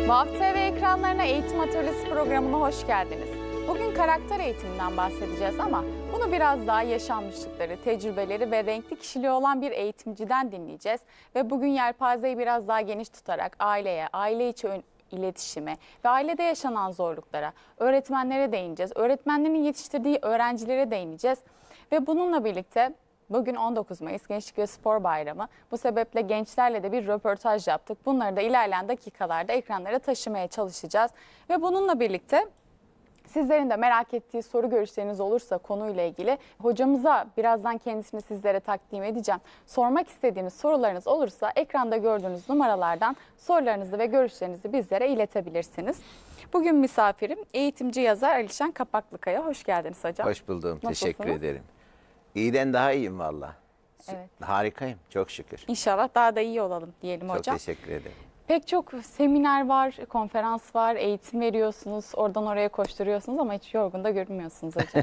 VAV TV ekranlarına Eğitim Atölyesi programına hoş geldiniz. Bugün karakter eğitiminden bahsedeceğiz ama bunu biraz daha yaşanmışlıkları, tecrübeleri ve renkli kişiliği olan bir eğitimciden dinleyeceğiz. Ve bugün yelpazeyi biraz daha geniş tutarak aileye, aile içi iletişime ve ailede yaşanan zorluklara, öğretmenlere değineceğiz. Öğretmenlerin yetiştirdiği öğrencilere değineceğiz. Ve bununla birlikte bugün 19 Mayıs Gençlik ve Spor Bayramı. Bu sebeple gençlerle de bir röportaj yaptık. Bunları da ilerleyen dakikalarda ekranlara taşımaya çalışacağız. Ve bununla birlikte sizlerin de merak ettiği soru görüşleriniz olursa konuyla ilgili hocamıza birazdan kendisini sizlere takdim edeceğim. Sormak istediğiniz sorularınız olursa ekranda gördüğünüz numaralardan sorularınızı ve görüşlerinizi bizlere iletebilirsiniz. Bugün misafirim eğitimci yazar Alişan Kapaklıkaya. Hoş geldiniz hocam. Hoş buldum. Nasılsınız? Teşekkür ederim. İyiden daha iyiyim valla. Evet. Harikayım. Çok şükür. İnşallah daha da iyi olalım diyelim Çok hocam. teşekkür ederim. Pek çok seminer var, konferans var, eğitim veriyorsunuz, oradan oraya koşturuyorsunuz ama hiç yorgun da görünmüyorsunuz hocam.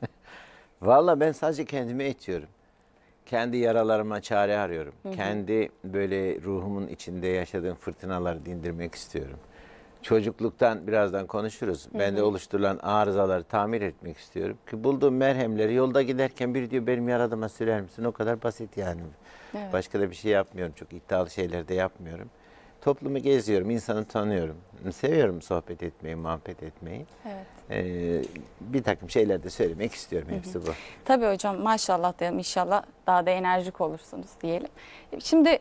Valla ben sadece kendimi eğitiyorum. Kendi yaralarıma çare arıyorum. Kendi böyle ruhumun içinde yaşadığım fırtınaları dindirmek istiyorum. Çocukluktan birazdan konuşuruz. Bende oluşturulan arızaları tamir etmek istiyorum. Ki bulduğum merhemleri yolda giderken biri diyor benim yaradıma sürer misin? O kadar basit yani. Evet. Başka da bir şey yapmıyorum. Çok iddialı şeyler de yapmıyorum. Toplumu geziyorum, insanı tanıyorum. Seviyorum sohbet etmeyi, muhabbet etmeyi. Evet. Bir takım şeyler de söylemek istiyorum. Hepsi bu. Tabii hocam maşallah diyelim, inşallah daha da enerjik olursunuz diyelim. Şimdi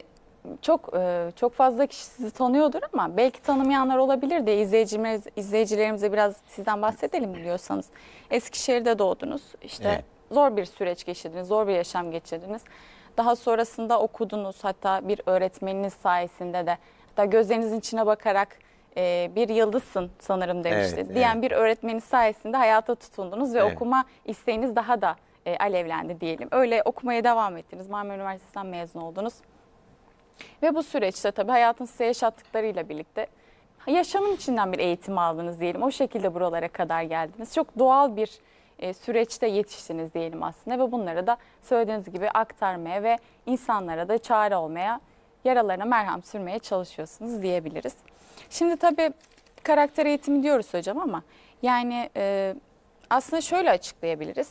çok fazla kişi sizi tanıyordur ama belki tanımayanlar olabilir diye izleyicilerimize biraz sizden bahsedelim biliyorsanız. Eskişehir'de doğdunuz. İşte Evet. zor bir süreç geçirdiniz, zor bir yaşam geçirdiniz. Daha sonrasında okudunuz, hatta bir öğretmeniniz sayesinde de hatta gözlerinizin içine bakarak bir yıldızsın sanırım demişti. Evet, Diyen evet. bir öğretmeniniz sayesinde hayata tutundunuz ve Evet. okuma isteğiniz daha da alevlendi diyelim. Öyle okumaya devam ettiniz. Marmara Üniversitesi'nden mezun oldunuz. Ve bu süreçte tabii hayatın size yaşattıklarıyla birlikte yaşamın içinden bir eğitim aldınız diyelim. O şekilde buralara kadar geldiniz. Çok doğal bir süreçte yetiştiniz diyelim aslında ve bunları da söylediğiniz gibi aktarmaya ve insanlara da çare olmaya, yaralarına merhem sürmeye çalışıyorsunuz diyebiliriz. Şimdi tabii karakter eğitimi diyoruz hocam ama yani aslında şöyle açıklayabiliriz.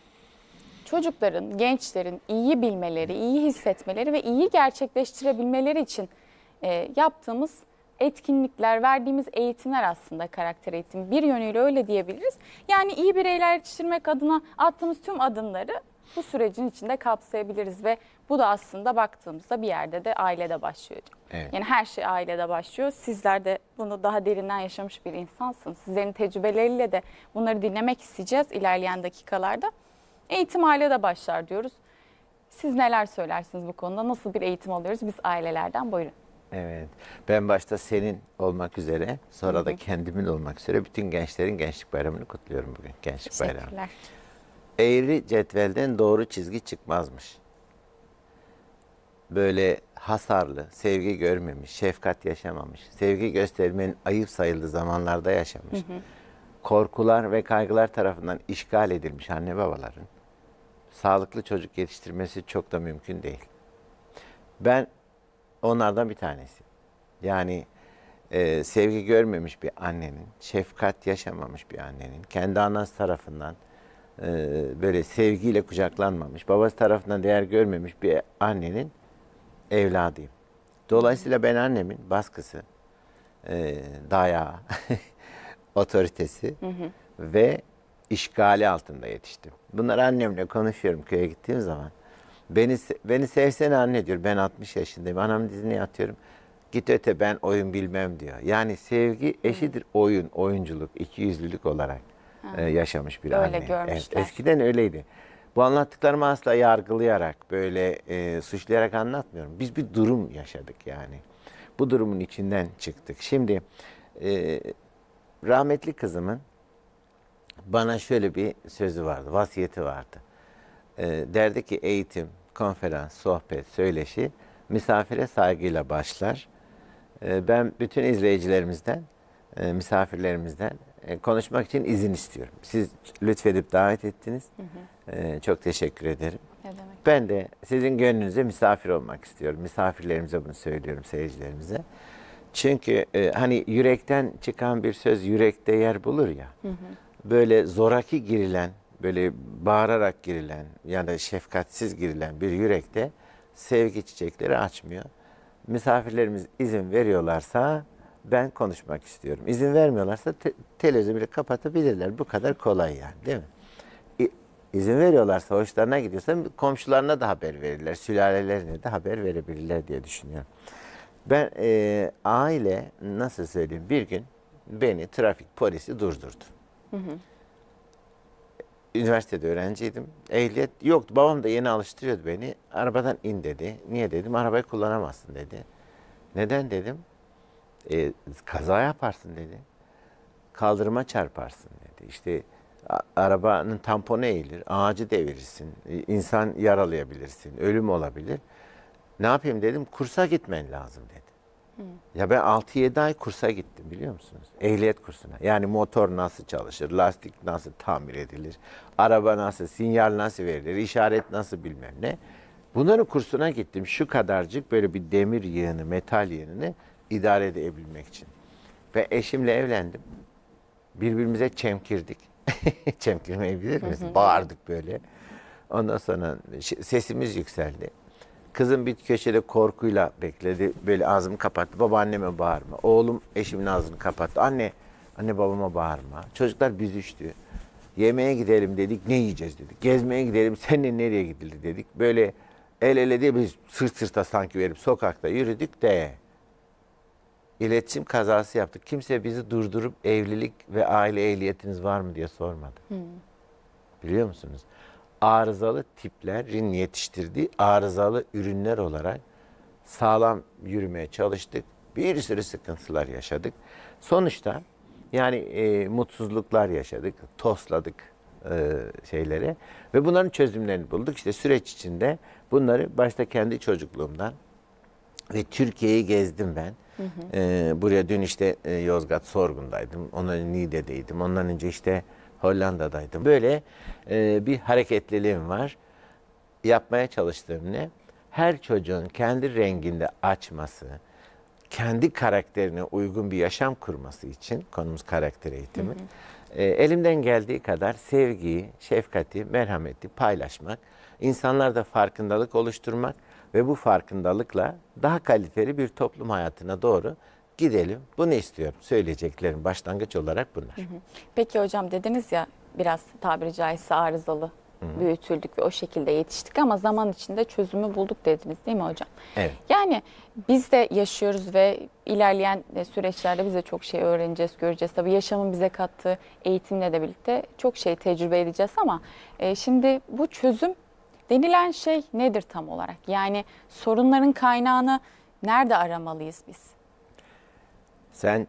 Çocukların, gençlerin iyi bilmeleri, iyi hissetmeleri ve iyi gerçekleştirebilmeleri için yaptığımız etkinlikler, verdiğimiz eğitimler aslında karakter eğitimi. Bir yönüyle öyle diyebiliriz. Yani iyi bireyler yetiştirmek adına attığımız tüm adımları bu sürecin içinde kapsayabiliriz ve bu da aslında baktığımızda bir yerde de ailede başlıyor. Evet. Yani her şey ailede başlıyor. Sizler de bunu daha derinden yaşamış bir insansınız. Sizlerin tecrübeleriyle de bunları dinlemek isteyeceğiz ilerleyen dakikalarda. Eğitim ailede başlar diyoruz. Siz neler söylersiniz bu konuda? Nasıl bir eğitim alıyoruz biz ailelerden? Buyurun. Evet. Ben başta senin olmak üzere, sonra da kendimin olmak üzere bütün gençlerin Gençlik Bayramı'nı kutluyorum bugün. Gençlik Bayramı. Teşekkürler. Eğri cetvelden doğru çizgi çıkmazmış. Böyle hasarlı, sevgi görmemiş, şefkat yaşamamış, sevgi göstermenin ayıp sayıldığı zamanlarda yaşamış. Korkular ve kaygılar tarafından işgal edilmiş anne babaların sağlıklı çocuk yetiştirmesi çok da mümkün değil. Ben onlardan bir tanesi. Yani sevgi görmemiş bir annenin, şefkat yaşamamış bir annenin, kendi anası tarafından böyle sevgiyle kucaklanmamış, babası tarafından değer görmemiş bir annenin evladıyım. Dolayısıyla ben annemin baskısı, dayağı, otoritesi ve işgali altında yetiştim. Bunları annemle konuşuyorum köye gittiğim zaman. Beni sevsene anne diyor. Ben 60 yaşındayım. Anamın dizine yatıyorum. Git öte ben oyun bilmem diyor. Yani sevgi eşidir oyun, oyunculuk, ikiyüzlülük olarak yaşamış bir Öyle anne. görmüşler. Evet, eskiden öyleydi. Bu anlattıklarımı asla yargılayarak, böyle suçlayarak anlatmıyorum. Biz bir durum yaşadık yani. Bu durumun içinden çıktık. Şimdi rahmetli kızımın bana şöyle bir sözü vardı, vasiyeti vardı. Derdi ki eğitim, konferans, sohbet, söyleşi misafire saygıyla başlar. Ben bütün izleyicilerimizden, misafirlerimizden konuşmak için izin istiyorum. Siz lütfedip davet ettiniz. Çok teşekkür ederim. Ne demek? Ben de sizin gönlünüze misafir olmak istiyorum. Misafirlerimize bunu söylüyorum, seyircilerimize. Çünkü hani yürekten çıkan bir söz yürekte yer bulur ya. Böyle zoraki girilen, böyle bağırarak girilen ya da şefkatsiz girilen bir yürekte sevgi çiçekleri açmıyor. Misafirlerimiz izin veriyorlarsa ben konuşmak istiyorum. İzin vermiyorlarsa televizyonu bile kapatabilirler. Bu kadar kolay yani, değil mi? İzin veriyorlarsa, hoşlarına gidiyorsa komşularına da haber verirler, sülalelerine de haber verebilirler diye düşünüyorum. Ben aile, nasıl söyleyeyim, bir gün beni trafik polisi durdurdu. Üniversitede öğrenciydim. Ehliyet yoktu. Babam da yeni alıştırıyordu beni. Arabadan in dedi. Niye dedim? Arabayı kullanamazsın dedi. Neden dedim? Kaza yaparsın dedi. Kaldırıma çarparsın dedi. İşte arabanın tamponu eğilir, ağacı devirirsin, insan yaralayabilirsin, ölüm olabilir. Ne yapayım dedim? Kursa gitmen lazım dedi. Ya ben 6-7 ay kursa gittim, biliyor musunuz? Ehliyet kursuna. Yani motor nasıl çalışır, lastik nasıl tamir edilir, araba nasıl, sinyal nasıl verilir, işaret nasıl, bilmem ne. Bunların kursuna gittim. Şu kadarcık böyle bir demir yığını, metal yığını idare edebilmek için. Ve eşimle evlendim. Birbirimize çemkirdik. Çemkirmeyi bilir misin? Bağırdık böyle. Ondan sonra sesimiz yükseldi. Kızım bir köşede korkuyla bekledi. Böyle ağzımı kapattı. Baba anneme bağırma. Oğlum eşimin ağzını kapattı. Anne babama bağırma. Çocuklar büzüştü. Yemeğe gidelim dedik. Ne yiyeceğiz dedik. Gezmeye gidelim. Seninle nereye gidilir dedik. Böyle el ele değil, biz sırt sırta sanki verip sokakta yürüdük de iletişim kazası yaptık. Kimse bizi durdurup evlilik ve aile ehliyetiniz var mı diye sormadı. Biliyor musunuz? Arızalı tiplerin yetiştirdiği arızalı ürünler olarak sağlam yürümeye çalıştık. Bir sürü sıkıntılar yaşadık. Sonuçta yani mutsuzluklar yaşadık, tosladık şeyleri ve bunların çözümlerini bulduk. İşte süreç içinde bunları başta kendi çocukluğumdan ve Türkiye'yi gezdim ben. Buraya dün işte Yozgat Sorgun'daydım. Ondan önce Niğde'deydim. Ondan önce işte Hollanda'daydım. Böyle bir hareketliliğim var. Yapmaya çalıştığım ne? Her çocuğun kendi renginde açması, kendi karakterine uygun bir yaşam kurması için, konumuz karakter eğitimi, elimden geldiği kadar sevgiyi, şefkati, merhameti paylaşmak, insanlarda farkındalık oluşturmak ve bu farkındalıkla daha kaliteli bir toplum hayatına doğru gidelim. Bunu istiyorum. Söyleyeceklerim başlangıç olarak bunlar. Peki hocam, dediniz ya biraz tabiri caizse arızalı büyütüldük ve o şekilde yetiştik ama zaman içinde çözümü bulduk dediniz, değil mi hocam? Evet. Yani biz de yaşıyoruz ve ilerleyen süreçlerde biz de çok şey öğreneceğiz, göreceğiz. Tabii yaşamın bize kattığı eğitimle de birlikte çok şey tecrübe edeceğiz ama şimdi bu çözüm denilen şey nedir tam olarak? Yani sorunların kaynağını nerede aramalıyız biz? Sen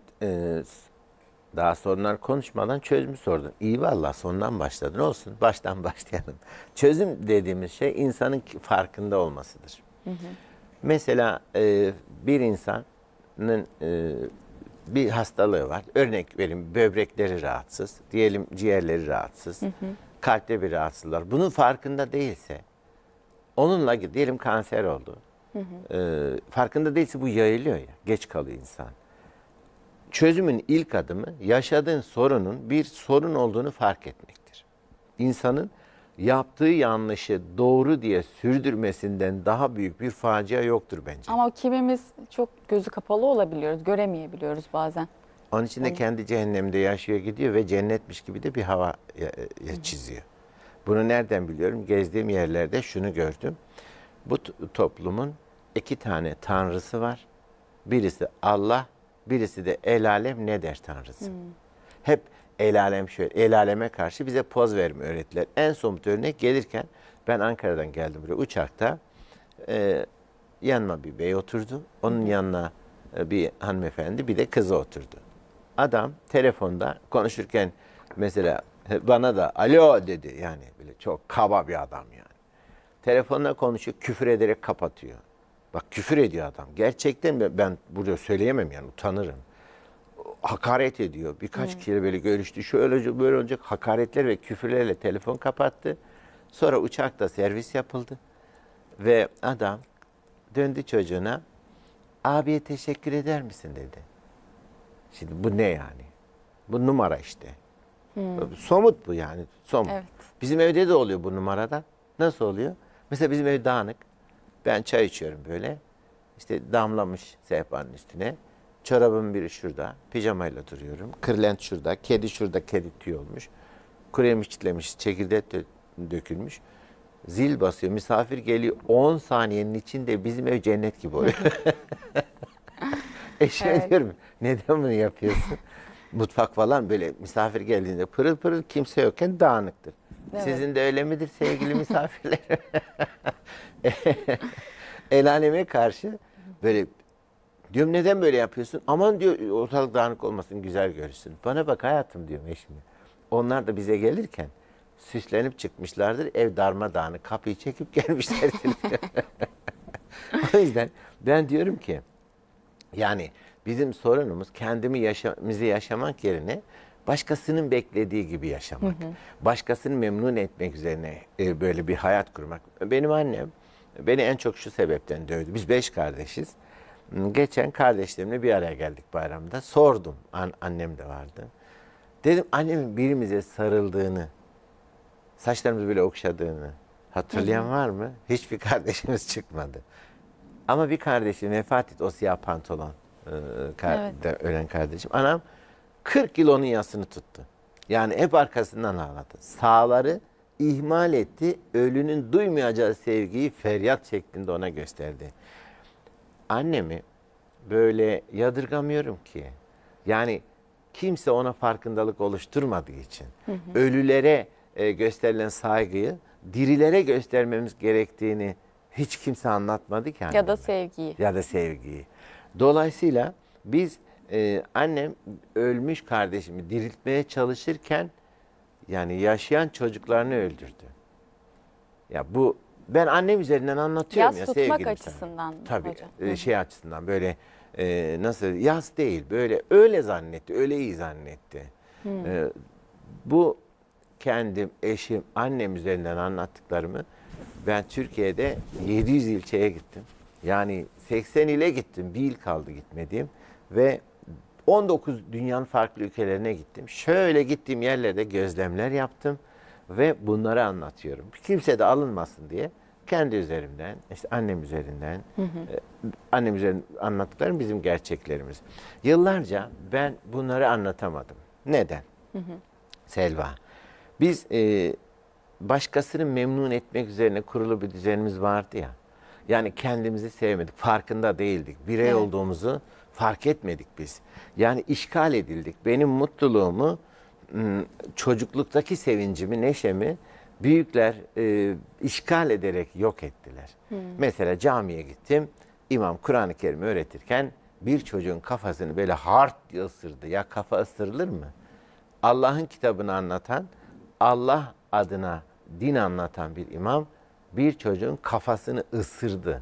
daha sorunlar konuşmadan çözümü sordun. İyi vallahi sondan başladın. Olsun, baştan başlayalım. Çözüm dediğimiz şey insanın farkında olmasıdır. Mesela bir insanın bir hastalığı var. Örnek vereyim, böbrekleri rahatsız, diyelim ciğerleri rahatsız, kalpte bir rahatsızlık var. Bunun farkında değilse, onunla diyelim kanser oldu. Farkında değilse bu yayılıyor ya, geç kalıyor insan. Çözümün ilk adımı yaşadığın sorunun bir sorun olduğunu fark etmektir. İnsanın yaptığı yanlışı doğru diye sürdürmesinden daha büyük bir facia yoktur bence. Ama kimimiz çok gözü kapalı olabiliyoruz, göremeyebiliyoruz bazen. Onun için de kendi cehennemde yaşıyor gidiyor ve cennetmiş gibi de bir hava çiziyor. Bunu nereden biliyorum? Gezdiğim yerlerde şunu gördüm. Bu toplumun 2 tane tanrısı var. Birisi Allah, birisi de el alem ne der tanrısı. Hep el alem şöyle, el aleme karşı bize poz verme öğrettiler. En somut örnek gelirken ben Ankara'dan geldim buraya uçakta. Yanıma bir bey oturdu. Onun yanına bir hanımefendi, bir de kızı oturdu. Adam telefonda konuşurken mesela bana da alo dedi, yani böyle çok kaba bir adam yani. Telefonla konuşuyor, küfür ederek kapatıyor. Bak küfür ediyor adam. Gerçekten ben burada söyleyemem yani, utanırım. Hakaret ediyor. Birkaç kere böyle görüştü. Şöyle olacak, böyle olacak. Hakaretler ve küfürlerle telefon kapattı. Sonra uçakta servis yapıldı. Ve adam döndü çocuğuna. Abiye teşekkür eder misin dedi. Şimdi bu ne yani? Bu numara işte. Somut bu yani. Somut. Evet. Bizim evde de oluyor bu numarada. Nasıl oluyor? Mesela bizim ev dağınık. Ben çay içiyorum böyle. İşte damlamış sehpanın üstüne. Çorabımın biri şurada. Pijamayla duruyorum. Kırlent şurada. Kedi şurada. Kedi tüy olmuş. Kuru yemiş çitlemiş. Çekirdek dökülmüş. Zil basıyor. Misafir geliyor. 10 saniyenin içinde bizim ev cennet gibi oluyor. Eşime Evet. diyorum neden bunu yapıyorsun? Mutfak falan böyle misafir geldiğinde pırıl pırıl, kimse yokken dağınıktır. Evet. Sizin de öyle midir sevgili misafirler? El aleme karşı böyle diyorum, neden böyle yapıyorsun? Aman diyor, ortalık dağınık olmasın, güzel görürsün. Bana bak hayatım diyorum eşime. Onlar da bize gelirken süslenip çıkmışlardır. Ev darmadağınık, kapıyı çekip gelmişlerdir diyor. O yüzden ben diyorum ki yani bizim sorunumuz kendimizi yaşamak yerine başkasının beklediği gibi yaşamak. Başkasını memnun etmek üzerine böyle bir hayat kurmak. Benim annem beni en çok şu sebepten dövdü. Biz 5 kardeşiz. Geçen kardeşlerimle bir araya geldik bayramda. Sordum. Annem de vardı. Dedim annemin birimize sarıldığını, saçlarımızı böyle okşadığını hatırlayan var mı? Hiçbir kardeşimiz çıkmadı. Ama bir kardeşim vefat etti, o siyah pantolon ölen kardeşim. Anam 40 yıl onun yasını tuttu. Yani hep arkasından ağladı. Sağları ihmal etti. Ölünün duymayacağı sevgiyi feryat şeklinde ona gösterdi. Annemi böyle yadırgamıyorum ki. Yani kimse ona farkındalık oluşturmadığı için ölülere gösterilen saygıyı dirilere göstermemiz gerektiğini hiç kimse anlatmadı ki anneme. Ya da sevgiyi. Ya da sevgiyi. Dolayısıyla biz annem ölmüş kardeşimi diriltmeye çalışırken yani yaşayan çocuklarını öldürdü. Ya bu ben annem üzerinden anlatıyorum Yas ya tutmak sevgilim açısından sana. Tabii hocam. şey açısından böyle nasıl yas değil böyle öyle zannetti, öyle iyi zannetti. Bu kendim, eşim, annem üzerinden anlattıklarımı ben Türkiye'de 700 ilçeye gittim. Yani 80 ile gittim. Bir il kaldı gitmediğim. Ve 19 dünyanın farklı ülkelerine gittim. Şöyle gittiğim yerlerde gözlemler yaptım. Ve bunları anlatıyorum. Kimse de alınmasın diye kendi üzerimden, işte annem üzerinden, annem üzerinden anlattıklarım bizim gerçeklerimiz. Yıllarca ben bunları anlatamadım. Neden? Selva. Biz başkasını memnun etmek üzerine kurulu bir düzenimiz vardı ya. Yani kendimizi sevmedik, farkında değildik. Birey Evet. olduğumuzu fark etmedik biz. Yani işgal edildik. Benim mutluluğumu, çocukluktaki sevincimi, neşemi büyükler işgal ederek yok ettiler. Mesela camiye gittim, imam Kur'an-ı Kerim'i öğretirken bir çocuğun kafasını böyle hard diye ısırdı. Ya kafa ısırılır mı? Allah'ın kitabını anlatan, Allah adına din anlatan bir imam bir çocuğun kafasını ısırdı.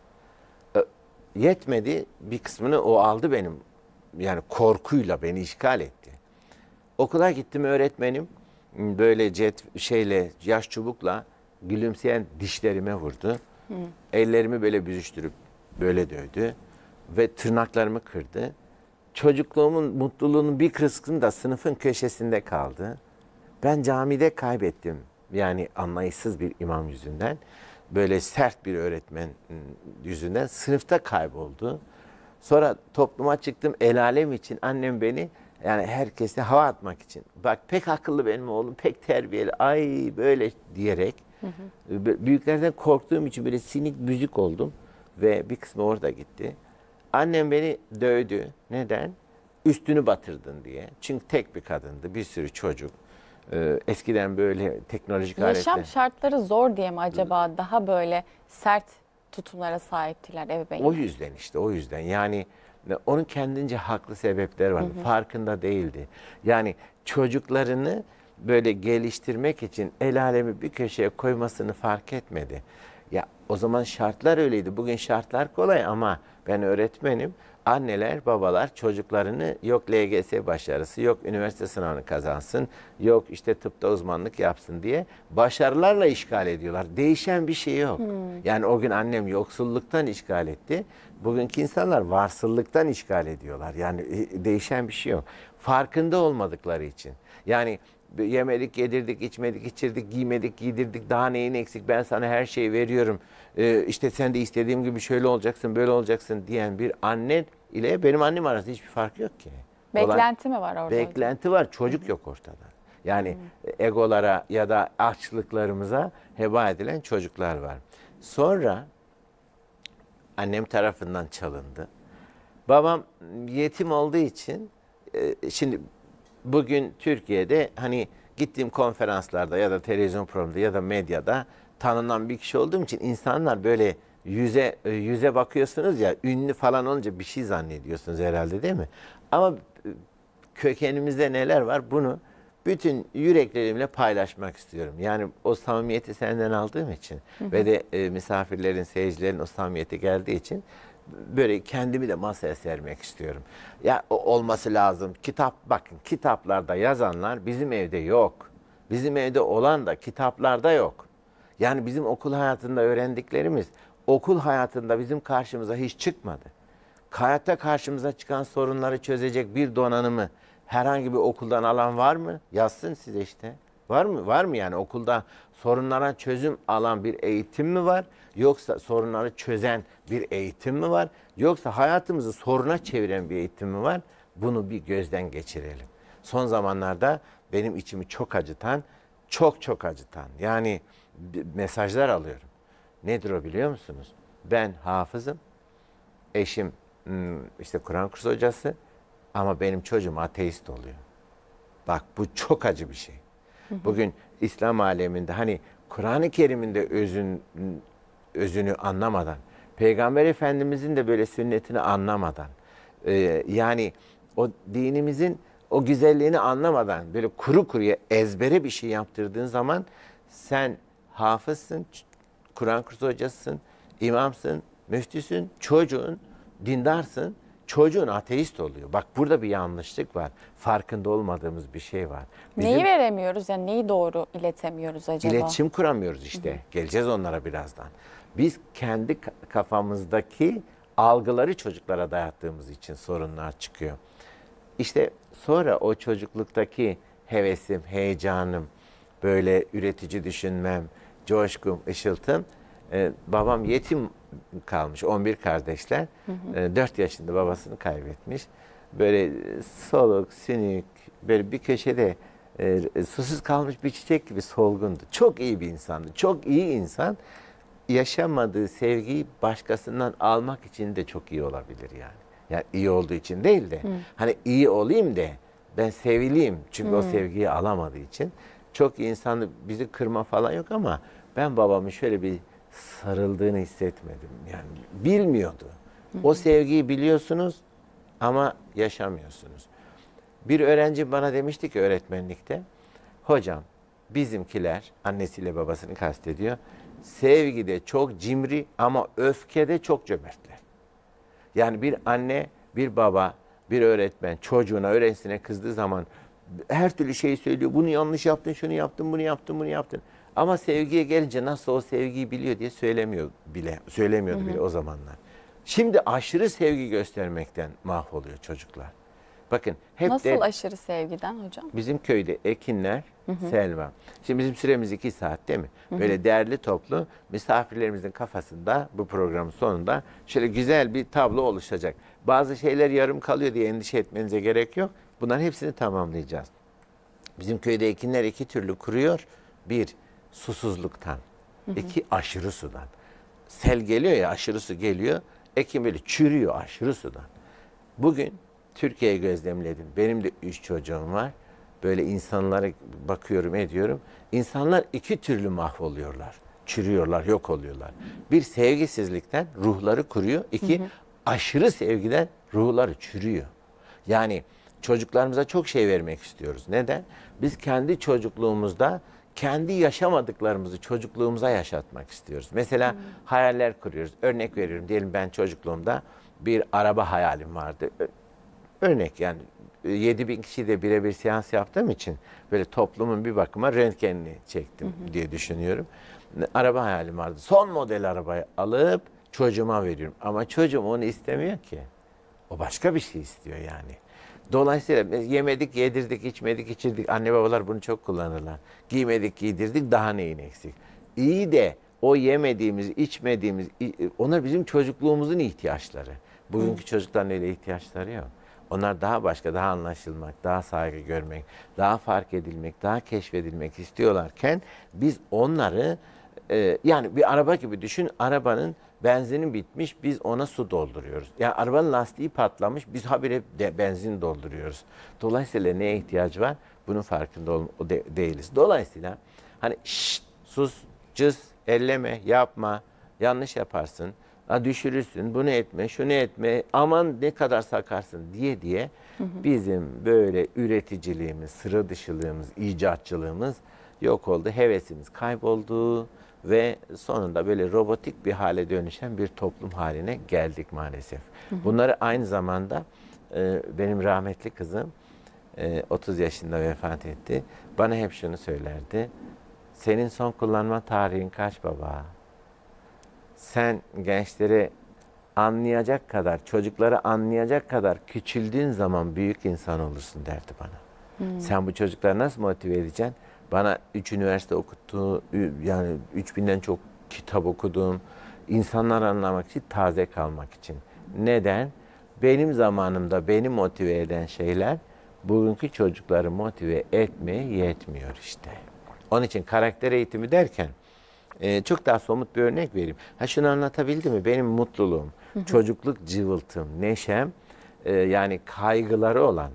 Yetmedi, bir kısmını o aldı benim. Yani korkuyla beni işgal etti. Okula gittim, öğretmenim böyle yaş çubukla gülümseyen dişlerime vurdu. Ellerimi böyle büzüştürüp böyle dövdü ve tırnaklarımı kırdı. Çocukluğumun mutluluğunun bir kısmı da sınıfın köşesinde kaldı. Ben camide kaybettim. Yani anlayışsız bir imam yüzünden. Böyle sert bir öğretmen yüzünden sınıfta kayboldu. Sonra topluma çıktım el alem için. Annem beni yani herkese hava atmak için. Bak pek akıllı benim oğlum, pek terbiyeli. Ay böyle diyerek. Büyüklerden korktuğum için böyle sinik büzük oldum. Ve bir kısmı orada gitti. Annem beni dövdü. Neden? Üstünü batırdın diye. Çünkü tek bir kadındı. Bir sürü çocuk. Eskiden böyle teknolojik Yaşam aletler. şartları zor diye mi acaba daha böyle sert tutumlara sahiptiler ebeveynler? O yüzden işte o yüzden. Yani onun kendince haklı sebepleri vardı. Farkında değildi. Yani çocuklarını böyle geliştirmek için el alemi bir köşeye koymasını fark etmedi. Ya o zaman şartlar öyleydi. Bugün şartlar kolay ama ben öğretmenim. Anneler, babalar çocuklarını yok LGS başarısı, yok üniversite sınavını kazansın, yok işte tıpta uzmanlık yapsın diye başarılarla işgal ediyorlar. Değişen bir şey yok. Yani o gün annem yoksulluktan işgal etti. Bugünkü insanlar varsıllıktan işgal ediyorlar. Yani değişen bir şey yok. Farkında olmadıkları için. Yani yemedik, yedirdik, içmedik, içirdik, giymedik, giydirdik. Daha neyin eksik? Ben sana her şeyi veriyorum. İşte sen de istediğim gibi şöyle olacaksın, böyle olacaksın diyen bir anne ile benim annem arasında hiçbir fark yok ki. Beklenti mi var orada? Beklenti var, çocuk yok ortada. Yani egolara ya da açlıklarımıza heba edilen çocuklar var. Sonra annem tarafından çalındı. Babam yetim olduğu için şimdi bugün Türkiye'de hani gittiğim konferanslarda ya da televizyon programında ya da medyada tanınan bir kişi olduğum için insanlar böyle yüze bakıyorsunuz ya, ünlü falan olunca bir şey zannediyorsunuz herhalde, değil mi? Ama kökenimizde neler var, bunu bütün yüreklerimle paylaşmak istiyorum. Yani o samimiyeti senden aldığım için ve de misafirlerin, seyircilerin o samimiyeti geldiği için böyle kendimi de masaya sermek istiyorum. Ya olması lazım. Bakın kitaplarda yazanlar bizim evde yok. Bizim evde olan da kitaplarda yok. Yani bizim okul hayatında öğrendiklerimiz okul hayatında bizim karşımıza hiç çıkmadı. Hayatta karşımıza çıkan sorunları çözecek bir donanımı herhangi bir okuldan alan var mı? Yazsın size işte. Var mı? Var mı yani okulda sorunlara çözüm alan bir eğitim mi var? Yoksa sorunları çözen bir eğitim mi var? Yoksa hayatımızı soruna çeviren bir eğitim mi var? Bunu bir gözden geçirelim. Son zamanlarda benim içimi çok acıtan, çok acıtan yani mesajlar alıyorum. Nedir o biliyor musunuz? Ben hafızım, eşim işte Kur'an kursu hocası ama benim çocuğum ateist oluyor. Bak bu çok acı bir şey. Bugün İslam aleminde hani Kur'an-ı Kerim'in de özünü anlamadan, Peygamber Efendimizin de böyle sünnetini anlamadan, yani o dinimizin o güzelliğini anlamadan böyle kuru kuruya ezbere bir şey yaptırdığın zaman sen hafızsın, Kur'an kursu hocasısın, imamsın, müftüsün, çocuğun dindarsın, çocuğun ateist oluyor. Bak burada bir yanlışlık var. Farkında olmadığımız bir şey var. Neyi veremiyoruz, yani neyi doğru iletemiyoruz acaba? İletişim kuramıyoruz işte. Geleceğiz onlara birazdan. Biz kendi kafamızdaki algıları çocuklara dayattığımız için sorunlar çıkıyor. İşte sonra o çocukluktaki hevesim, heyecanım, böyle üretici düşünmem, coşkum, ışıltım. Babam yetim kalmış, 11 kardeşler. 4 yaşında babasını kaybetmiş. Böyle soluk, sünük, böyle bir köşede susuz kalmış bir çiçek gibi solgundu. Çok iyi bir insandı. Çok iyi insan yaşamadığı sevgiyi başkasından almak için de çok iyi olabilir yani. Yani iyi olduğu için değil de hani iyi olayım de ben sevileyim. Çünkü o sevgiyi alamadığı için. Çok iyi insanı, bizi kırma falan yok ama ben babamın şöyle bir sarıldığını hissetmedim. Yani bilmiyordu. O sevgiyi biliyorsunuz ama yaşamıyorsunuz. Bir öğrenci bana demişti ki öğretmenlikte, hocam bizimkiler, annesiyle babasını kastediyor, sevgide çok cimri ama öfkede çok cömertler. Yani bir anne, bir baba, bir öğretmen çocuğuna, öğrencisine kızdığı zaman her türlü şeyi söylüyor. Bunu yanlış yaptın, şunu yaptın, bunu yaptın, bunu yaptın. Ama sevgiye gelince nasıl o sevgiyi biliyor diye söylemiyordu bile o zamanlar. Şimdi aşırı sevgi göstermekten mahvoluyor çocuklar. Bakın hep Nasıl de aşırı sevgiden hocam? bizim köyde Ekinler, Selva. Şimdi bizim süremiz 2 saat değil mi? Böyle değerli toplu misafirlerimizin kafasında bu programın sonunda şöyle güzel bir tablo oluşacak. Bazı şeyler yarım kalıyor diye endişe etmenize gerek yok. Bunların hepsini tamamlayacağız. Bizim köyde ekinler 2 türlü kuruyor. 1, susuzluktan. 2, aşırı sudan. Sel geliyor ya, aşırı su geliyor. Ekin böyle çürüyor aşırı sudan. Bugün Türkiye'yi gözlemledim. Benim de 3 çocuğum var. Böyle insanlara bakıyorum, ediyorum. İnsanlar 2 türlü mahvoluyorlar. Çürüyorlar, yok oluyorlar. Bir, sevgisizlikten ruhları kuruyor. 2, aşırı sevgiden ruhları çürüyor. Yani çocuklarımıza çok şey vermek istiyoruz. Neden? Biz kendi çocukluğumuzda kendi yaşamadıklarımızı çocukluğumuza yaşatmak istiyoruz. Mesela hayaller kuruyoruz. Örnek veriyorum. Diyelim ben çocukluğumda bir araba hayalim vardı. Örnek yani 7.000 kişiyle birebir seans yaptığım için böyle toplumun bir bakıma röntgenini çektim diye düşünüyorum. Araba hayalim vardı. Son model arabayı alıp çocuğuma veriyorum. Ama çocuğum onu istemiyor ki. O başka bir şey istiyor yani. Dolayısıyla yemedik, yedirdik, içmedik, içirdik. Anne babalar bunu çok kullanırlar. Giymedik, giydirdik, daha neyin eksik? İyi de o yemediğimiz, içmediğimiz, onlar bizim çocukluğumuzun ihtiyaçları. Bugünkü çocukların öyle ihtiyaçları yok. Onlar daha başka, daha anlaşılmak, daha saygı görmek, daha fark edilmek, daha keşfedilmek istiyorlarken biz onları yani bir araba gibi düşün, arabanın benzini bitmiş, biz ona su dolduruyoruz. Yani arabanın lastiği patlamış, biz habire benzin dolduruyoruz. Dolayısıyla neye ihtiyaç var? Bunun farkında değiliz. Dolayısıyla hani şşt, sus, cız, elleme, yapma, yanlış yaparsın, düşürürsün, bunu etme, şunu etme, aman ne kadar sakarsın diye bizim böyle üreticiliğimiz, sıra dışılığımız, icatçılığımız yok oldu, hevesimiz kayboldu ve sonunda böyle robotik bir hale dönüşen bir toplum haline geldik maalesef. Bunları aynı zamanda benim rahmetli kızım 30 yaşında vefat etti. Bana hep şunu söylerdi. Senin son kullanma tarihin kaç baba? Sen gençleri anlayacak kadar, çocukları anlayacak kadar küçüldüğün zaman büyük insan olursun derdi bana. Sen bu çocukları nasıl motive edeceksin? Bana 3 üniversite okuttu, yani 3000'den çok kitap okudum. İnsanları anlamak için, taze kalmak için. Neden? Benim zamanımda beni motive eden şeyler bugünkü çocukları motive etmeye yetmiyor işte. Onun için karakter eğitimi derken çok daha somut bir örnek vereyim. Şunu anlatabildim mi? Benim mutluluğum, çocukluk cıvıltım, neşem, yani kaygıları olan,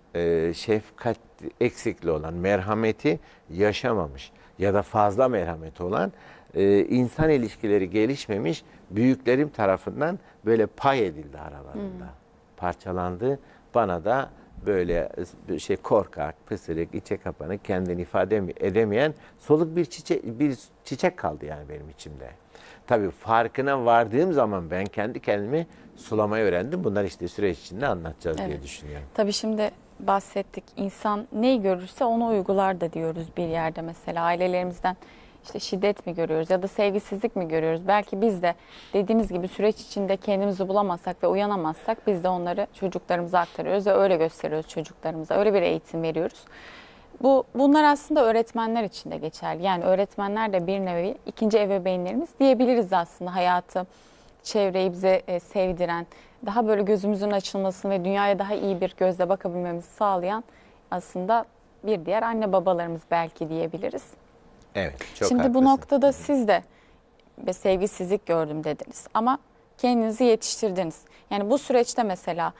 şefkat eksikliği olan, merhameti yaşamamış ya da fazla merhameti olan, insan ilişkileri gelişmemiş büyüklerim tarafından böyle pay edildi aralarında. Parçalandı. Bana da böyle korkak, pısırık, içe kapanık, kendini ifade edemeyen soluk bir çiçek kaldı yani benim içimde. Tabii farkına vardığım zaman ben kendi kendimi sulamayı öğrendim. Bunlar işte süreç içinde anlatacağız diye düşünüyorum. Tabii şimdi bahsettik. İnsan neyi görürse onu uygular da diyoruz bir yerde mesela. Ailelerimizden işte şiddet mi görüyoruz ya da sevgisizlik mi görüyoruz? Belki biz de dediğiniz gibi süreç içinde kendimizi bulamazsak ve uyanamazsak biz de onları çocuklarımıza aktarıyoruz ve öyle gösteriyoruz çocuklarımıza. Öyle bir eğitim veriyoruz. Bunlar aslında öğretmenler için de geçerli. Yani öğretmenler de bir nevi ikinci ebeveynlerimiz diyebiliriz aslında. Hayatı, çevreyi bize sevdiren, daha böyle gözümüzün açılmasını ve dünyaya daha iyi bir gözle bakabilmemizi sağlayan aslında bir diğer anne babalarımız belki diyebiliriz. Evet, çok Şimdi haklısın. bu noktada siz de sevgisizlik gördüm dediniz ama kendinizi yetiştirdiniz. Yani bu süreçte mesela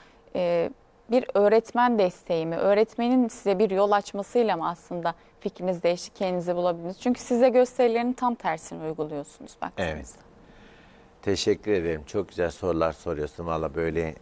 bir öğretmen desteği mi, öğretmenin size bir yol açmasıyla mı aslında fikriniz değişti, kendinizi bulabildiniz? Çünkü size gösterilerin tam tersini uyguluyorsunuz baktığınızda. Evet. Teşekkür ederim. Çok güzel sorular soruyorsun. Valla böyle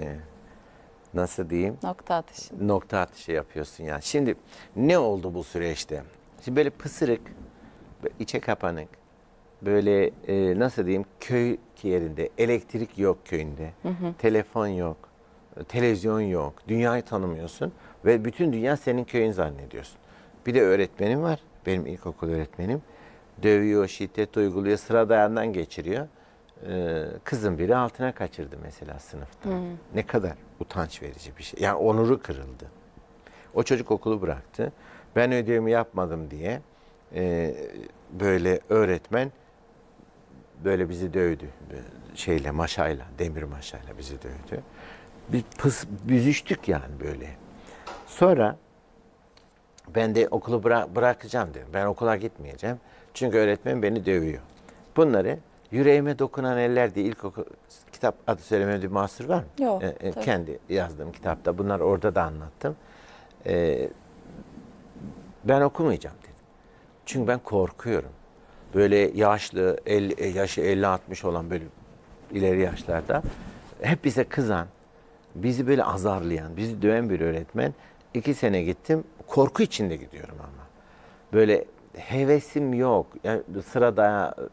nasıl diyeyim? Nokta atışı. Nokta atışı yapıyorsun yani. Şimdi ne oldu bu süreçte? Şimdi böyle pısırık, içe kapanık, böyle nasıl diyeyim, köy yerinde, elektrik yok köyünde, telefon yok, televizyon yok, dünyayı tanımıyorsun ve bütün dünya senin köyün zannediyorsun. Bir de öğretmenim var, benim ilkokul öğretmenim. Dövüyor, şiddet uyguluyor, sıra dayandan geçiriyor. Kızım biri altına kaçırdı mesela sınıfta. Ne kadar utanç verici bir şey. Yani onuru kırıldı. O çocuk okulu bıraktı. Ben ödevimi yapmadım diye böyle öğretmen böyle bizi dövdü. Maşayla, demir maşayla bizi dövdü. Biz büzüştük yani böyle. Sonra ben de okulu bırakacağım dedim. Ben okula gitmeyeceğim. Çünkü öğretmen beni dövüyor. Bunları yüreğime dokunan eller diye ilkokul kitap adı söylememde bir mahsur var mı? Yok. Kendi yazdığım kitapta. Bunlar orada da anlattım. Ben okumayacağım dedim. Çünkü ben korkuyorum. Böyle yaşlı, yaşı 50-60 olan böyle ileri yaşlarda hep bize kızan, bizi böyle azarlayan, bizi döven bir öğretmen. 2 sene gittim. Korku içinde gidiyorum ama. Böyle hevesim yok. Yani sırada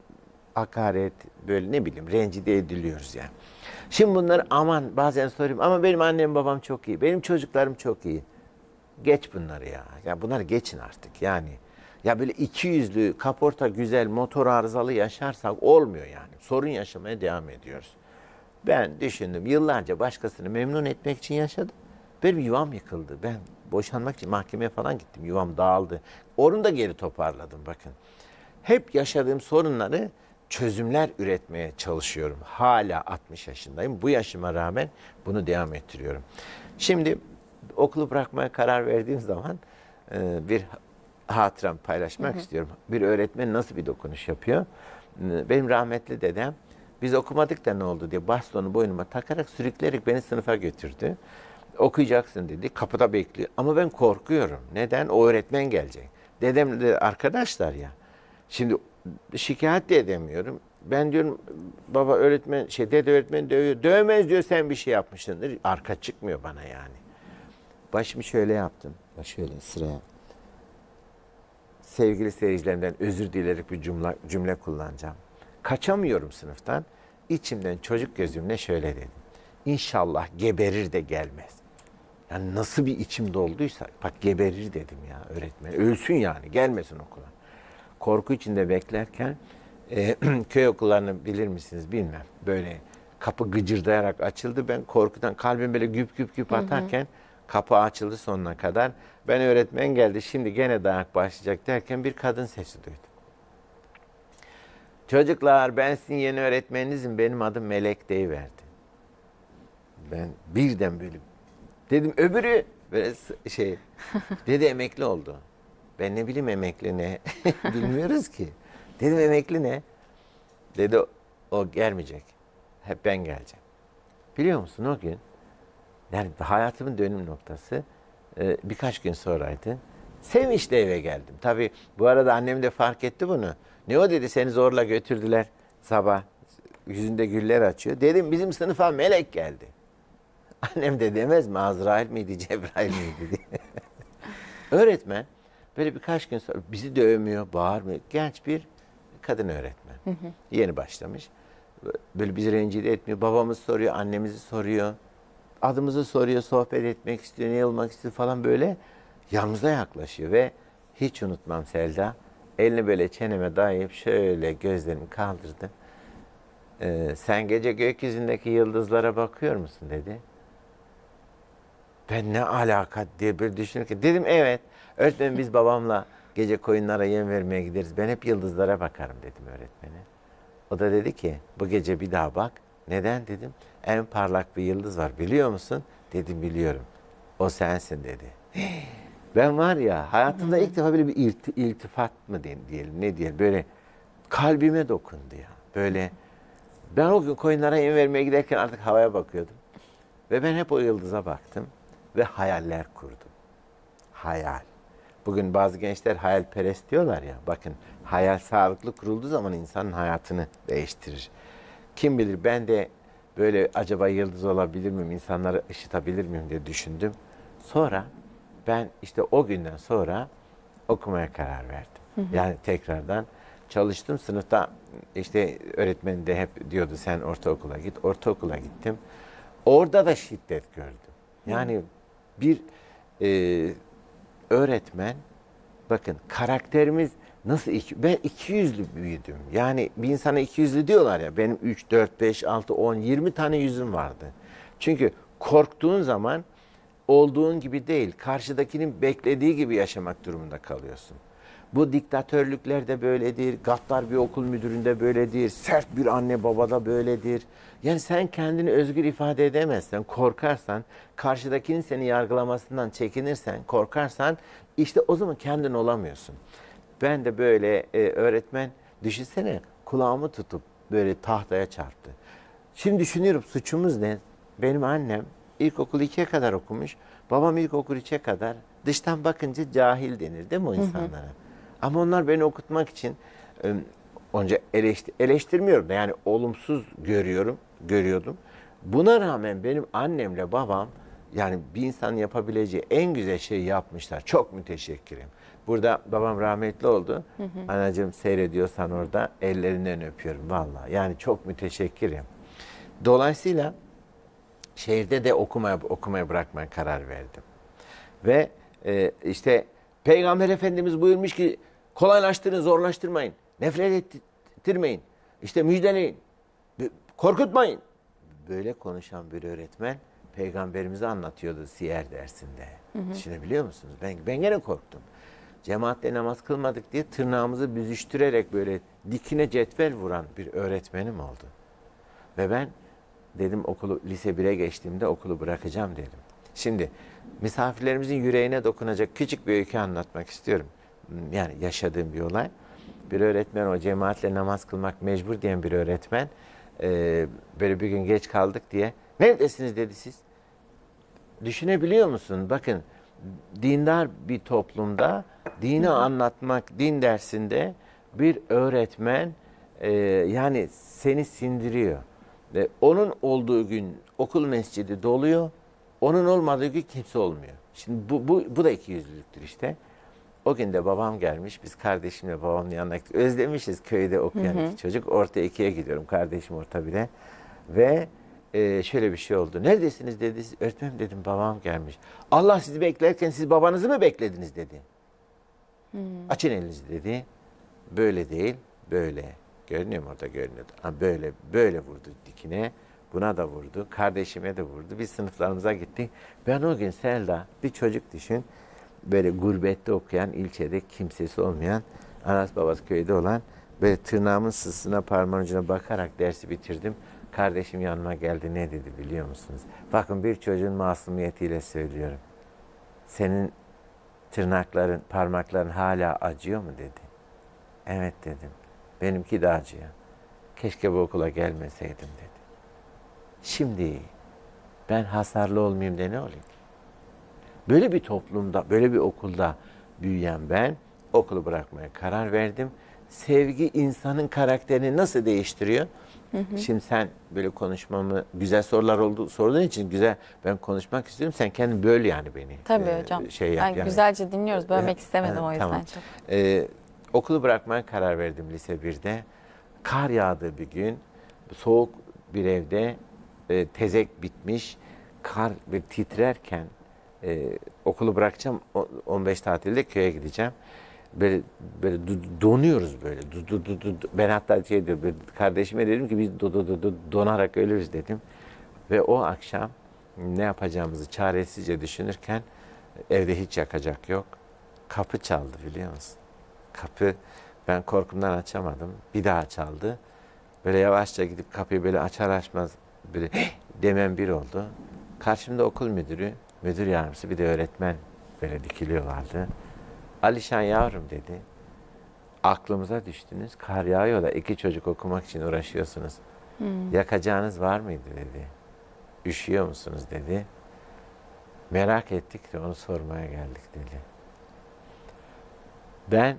hakaret, böyle ne bileyim rencide ediliyoruz yani. Şimdi bunları aman bazen soruyorum ama benim annem babam çok iyi, benim çocuklarım çok iyi. Geç bunları ya. Ya bunları geçin artık yani. Ya böyle iki yüzlü, kaporta güzel, motor arızalı yaşarsak olmuyor yani. Sorun yaşamaya devam ediyoruz. Ben düşündüm yıllarca başkasını memnun etmek için yaşadım. Benim yuvam yıkıldı. Ben boşanmak için mahkemeye falan gittim. Yuvam dağıldı. Onu da geri toparladım bakın. Hep yaşadığım sorunları çözümler üretmeye çalışıyorum. Hala 60 yaşındayım. Bu yaşıma rağmen bunu devam ettiriyorum. Şimdi okulu bırakmaya karar verdiğim zaman bir hatıram paylaşmak istiyorum. Bir öğretmen nasıl bir dokunuş yapıyor? Benim rahmetli dedem biz okumadık da ne oldu diye bastonu boynuma takarak sürükleyerek beni sınıfa götürdü. Okuyacaksın dedi. Kapıda bekliyor. Ama ben korkuyorum. Neden? O öğretmen gelecek. Dedem de arkadaşlar ya. Şimdi şikayet de edemiyorum. Ben diyorum baba öğretmen dede öğretmen dövüyor. Dövmez diyor sen bir şey yapmışsındır. Arka çıkmıyor bana yani. Başımı şöyle yaptım. Bak şöyle sıraya. Sevgili seyircilerimden özür dileyerek bir cümle kullanacağım. Kaçamıyorum sınıftan. İçimden çocuk gözümle şöyle dedim. İnşallah geberir de gelmez. Yani nasıl bir içim dolduysa bak geberir dedim ya öğretmen. Ölsün yani gelmesin okula. Korku içinde beklerken köy okullarını bilir misiniz bilmem. Böyle kapı gıcırdayarak açıldı. Ben korkudan kalbim böyle güp güp güp atarken kapı açıldı sonuna kadar. Ben öğretmen geldi şimdi gene dayak başlayacak derken bir kadın sesi duydum. Çocuklar ben sizin yeni öğretmeninizim benim adım Melek deyiverdi. Ben birden böyle dedim öbürü böyle dedi emekli oldu. Ben ne bileyim emekli ne bilmiyoruz ki. Dedim emekli ne? Dedi o gelmeyecek. Hep ben geleceğim. Biliyor musun o gün yani hayatımın dönüm noktası birkaç gün sonraydı. Sevinçle eve geldim. Tabii bu arada annem de fark etti bunu. Ne o dedi seni zorla götürdüler sabah. Yüzünde güller açıyor. Dedim bizim sınıfa melek geldi. Annem de demez mi Azrail miydi Cebrail miydi diye. Öğretmen böyle birkaç gün sonra bizi dövmüyor, bağırmıyor. Genç bir kadın öğretmen. Yeni başlamış. Böyle bizi rencide etmiyor. Babamız soruyor, annemizi soruyor. Adımızı soruyor, sohbet etmek istiyor, ne olmak istiyor falan böyle. Yanımıza yaklaşıyor ve hiç unutmam Selda. Elini böyle çeneme dayayıp şöyle gözlerimi kaldırdı. Sen gece gökyüzündeki yıldızlara bakıyor musun dedi. Ben ne alaka diye bir düşünürken dedim evet. Öğretmenim biz babamla gece koyunlara yem vermeye gideriz. Ben hep yıldızlara bakarım dedim öğretmene. O da dedi ki bu gece bir daha bak. Neden dedim. En parlak bir yıldız var biliyor musun? Dedim biliyorum. O sensin dedi. Ben var ya hayatımda ilk defa böyle bir iltifat mı diyelim ne diyelim böyle kalbime dokundu ya. Böyle ben o gün koyunlara yem vermeye giderken artık havaya bakıyordum. Ve ben hep o yıldıza baktım ve hayaller kurdum. Hayal. Bugün bazı gençler hayalperest diyorlar ya. Bakın hayal sağlıklı kurulduğu zaman insanın hayatını değiştirir. Kim bilir ben de böyle acaba yıldız olabilir miyim, insanları ışıtabilir miyim diye düşündüm. Sonra ben işte o günden sonra okumaya karar verdim. Yani tekrardan çalıştım. Sınıfta işte öğretmen de hep diyordu sen ortaokula git. Ortaokula gittim. Orada da şiddet gördüm. Yani bir öğretmen bakın karakterimiz nasıl ben 200'lü büyüdüm. Yani bir insana 200'lü diyorlar ya benim 3, 4, 5, 6, 10, 20 tane yüzüm vardı. Çünkü korktuğun zaman olduğun gibi değil, karşıdakinin beklediği gibi yaşamak durumunda kalıyorsun. Bu diktatörlükler de böyledir, gaddar bir okul müdüründe böyledir, sert bir anne babada böyledir. Yani sen kendini özgür ifade edemezsen, korkarsan, karşıdakinin seni yargılamasından çekinirsen, korkarsan işte o zaman kendin olamıyorsun. Ben de böyle öğretmen düşünsene kulağımı tutup böyle tahtaya çarptı. Şimdi düşünüyorum suçumuz ne? Benim annem ilkokul 2'ye kadar okumuş, babam ilkokul 3'e kadar. Dıştan bakınca cahil denir değil mi o insanlara? Ama onlar beni okutmak için onca eleştirmiyorum da yani olumsuz görüyordum. Buna rağmen benim annemle babam yani bir insanın yapabileceği en güzel şeyi yapmışlar. Çok müteşekkirim. Burada babam rahmetli oldu. Anacığım seyrediyorsan orada ellerinden öpüyorum vallahi. Yani çok müteşekkirim. Dolayısıyla şehirde de okumaya bırakmaya karar verdim. Ve işte Peygamber Efendimiz buyurmuş ki kolaylaştırın, zorlaştırmayın. Nefret ettirmeyin. İşte müjdeleyin. Korkutmayın. Böyle konuşan bir öğretmen Peygamberimizi anlatıyordu siyer dersinde. Düşünebiliyor musunuz? Ben gene korktum. Cemaatle namaz kılmadık diye tırnağımızı büzüştürerek böyle dikine cetvel vuran bir öğretmenim oldu. Ve ben dedim lise 1'e geçtiğimde okulu bırakacağım dedim. Şimdi misafirlerimizin yüreğine dokunacak küçük bir öykü anlatmak istiyorum. Yani yaşadığım bir olay. Bir öğretmen, o cemaatle namaz kılmak mecbur diyen bir öğretmen, böyle bir gün geç kaldık diye, neredesiniz dedi siz. Düşünebiliyor musun? Bakın, dindar bir toplumda dini anlatmak, din dersinde bir öğretmen yani seni sindiriyor. Onun olduğu gün okul mescidi doluyor, onun olmadığı gün kimse olmuyor. Şimdi bu da ikiyüzlülüktür işte. O gün de babam gelmiş, biz kardeşimle babamın yanına gittik. Özlemişiz köyde okuyan iki çocuk. Orta 2'ye gidiyorum, kardeşim orta 1'e. Ve şöyle bir şey oldu. Neredesiniz dedi. Öğretmenim dedim, babam gelmiş. Allah sizi beklerken siz babanızı mı beklediniz dedi. Açın elinizi dedi. Böyle değil, böyle. Görünüyor mu orada, görünüyordu. Ha, böyle vurdu dikine. Buna da vurdu, kardeşime de vurdu. Biz sınıflarımıza gittik. Ben o gün Selda, bir çocuk düşün. Böyle gurbette okuyan, ilçede kimsesi olmayan, anası babası köyde olan, böyle tırnağımın sısına, parmağın ucuna bakarak dersi bitirdim. Kardeşim yanıma geldi, ne dedi biliyor musunuz? Bakın, bir çocuğun masumiyetiyle söylüyorum. Senin tırnakların, parmakların hala acıyor mu dedi. Evet dedim. Benimki de acıyor. Keşke bu okula gelmeseydim dedi. Şimdi ben hasarlı olmayayım da ne olayım? Böyle bir toplumda, böyle bir okulda büyüyen ben okulu bırakmaya karar verdim. Sevgi insanın karakterini nasıl değiştiriyor? Şimdi sen böyle konuşmamı, güzel sorular sorduğun için güzel, ben konuşmak istiyorum. Sen kendin böl yani beni. Tabii hocam. Yani, güzelce dinliyoruz. Bölmek istemedim o yüzden tamam. çok. Okulu bırakmaya karar verdim lise 1'de. Kar yağdığı bir gün, soğuk bir evde, tezek bitmiş, kar bir titrerken okulu bırakacağım, 15 tatilde köye gideceğim. Böyle donuyoruz böyle. Ben hatta kardeşime dedim ki biz donarak ölürüz dedim. Ve o akşam ne yapacağımızı çaresizce düşünürken evde hiç yakacak yok. Kapı çaldı biliyor musun? Kapı, ben korkumdan açamadım. Bir daha çaldı. Böyle yavaşça gidip kapıyı böyle açar açmaz böyle demem bir oldu. Karşımda okul müdürü, müdür yardımcısı, bir de öğretmen böyle dikiliyorlardı. Alişan yavrum dedi, aklımıza düştünüz, kar yağıyor da 2 çocuk okumak için uğraşıyorsunuz. Yakacağınız var mıydı dedi. Üşüyor musunuz dedi. Merak ettik de onu sormaya geldik dedi. Ben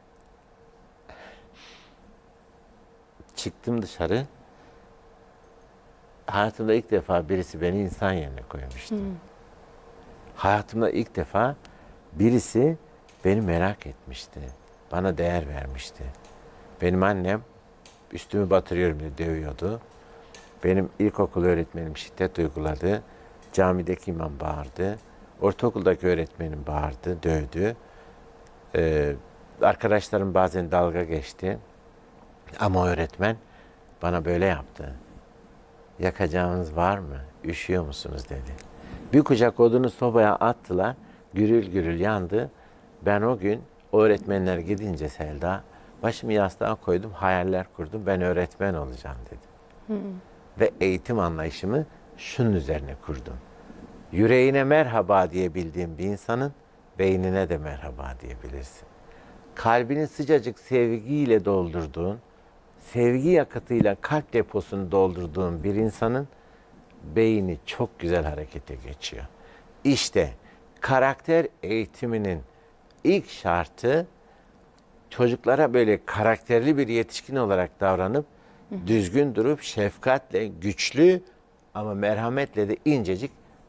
çıktım dışarı. Hayatımda ilk defa birisi beni insan yerine koymuştu. Hayatımda ilk defa birisi beni merak etmişti. Bana değer vermişti. Benim annem üstümü batırıyorum diye dövüyordu. Benim ilkokul öğretmenim şiddet uyguladı. Camideki imam bağırdı. Ortaokuldaki öğretmenim bağırdı, dövdü. Arkadaşlarım bazen dalga geçti. Ama öğretmen bana böyle yaptı. Yakacağınız var mı? Üşüyor musunuz dedi. Bir kucak odunu sobaya attılar. Gürül gürül yandı. Ben o gün öğretmenler gidince Selda, başımı yastığa koydum, hayaller kurdum. Ben öğretmen olacağım dedim. Ve eğitim anlayışımı şunun üzerine kurdum. Yüreğine merhaba diyebildiğin bir insanın beynine de merhaba diyebilirsin. Kalbini sıcacık sevgiyle doldurduğun, sevgi yakıtıyla kalp deposunu doldurduğun bir insanın beyni çok güzel harekete geçiyor. İşte karakter eğitiminin ilk şartı, çocuklara böyle karakterli bir yetişkin olarak davranıp, düzgün durup, şefkatle, güçlü ama merhametle de incecik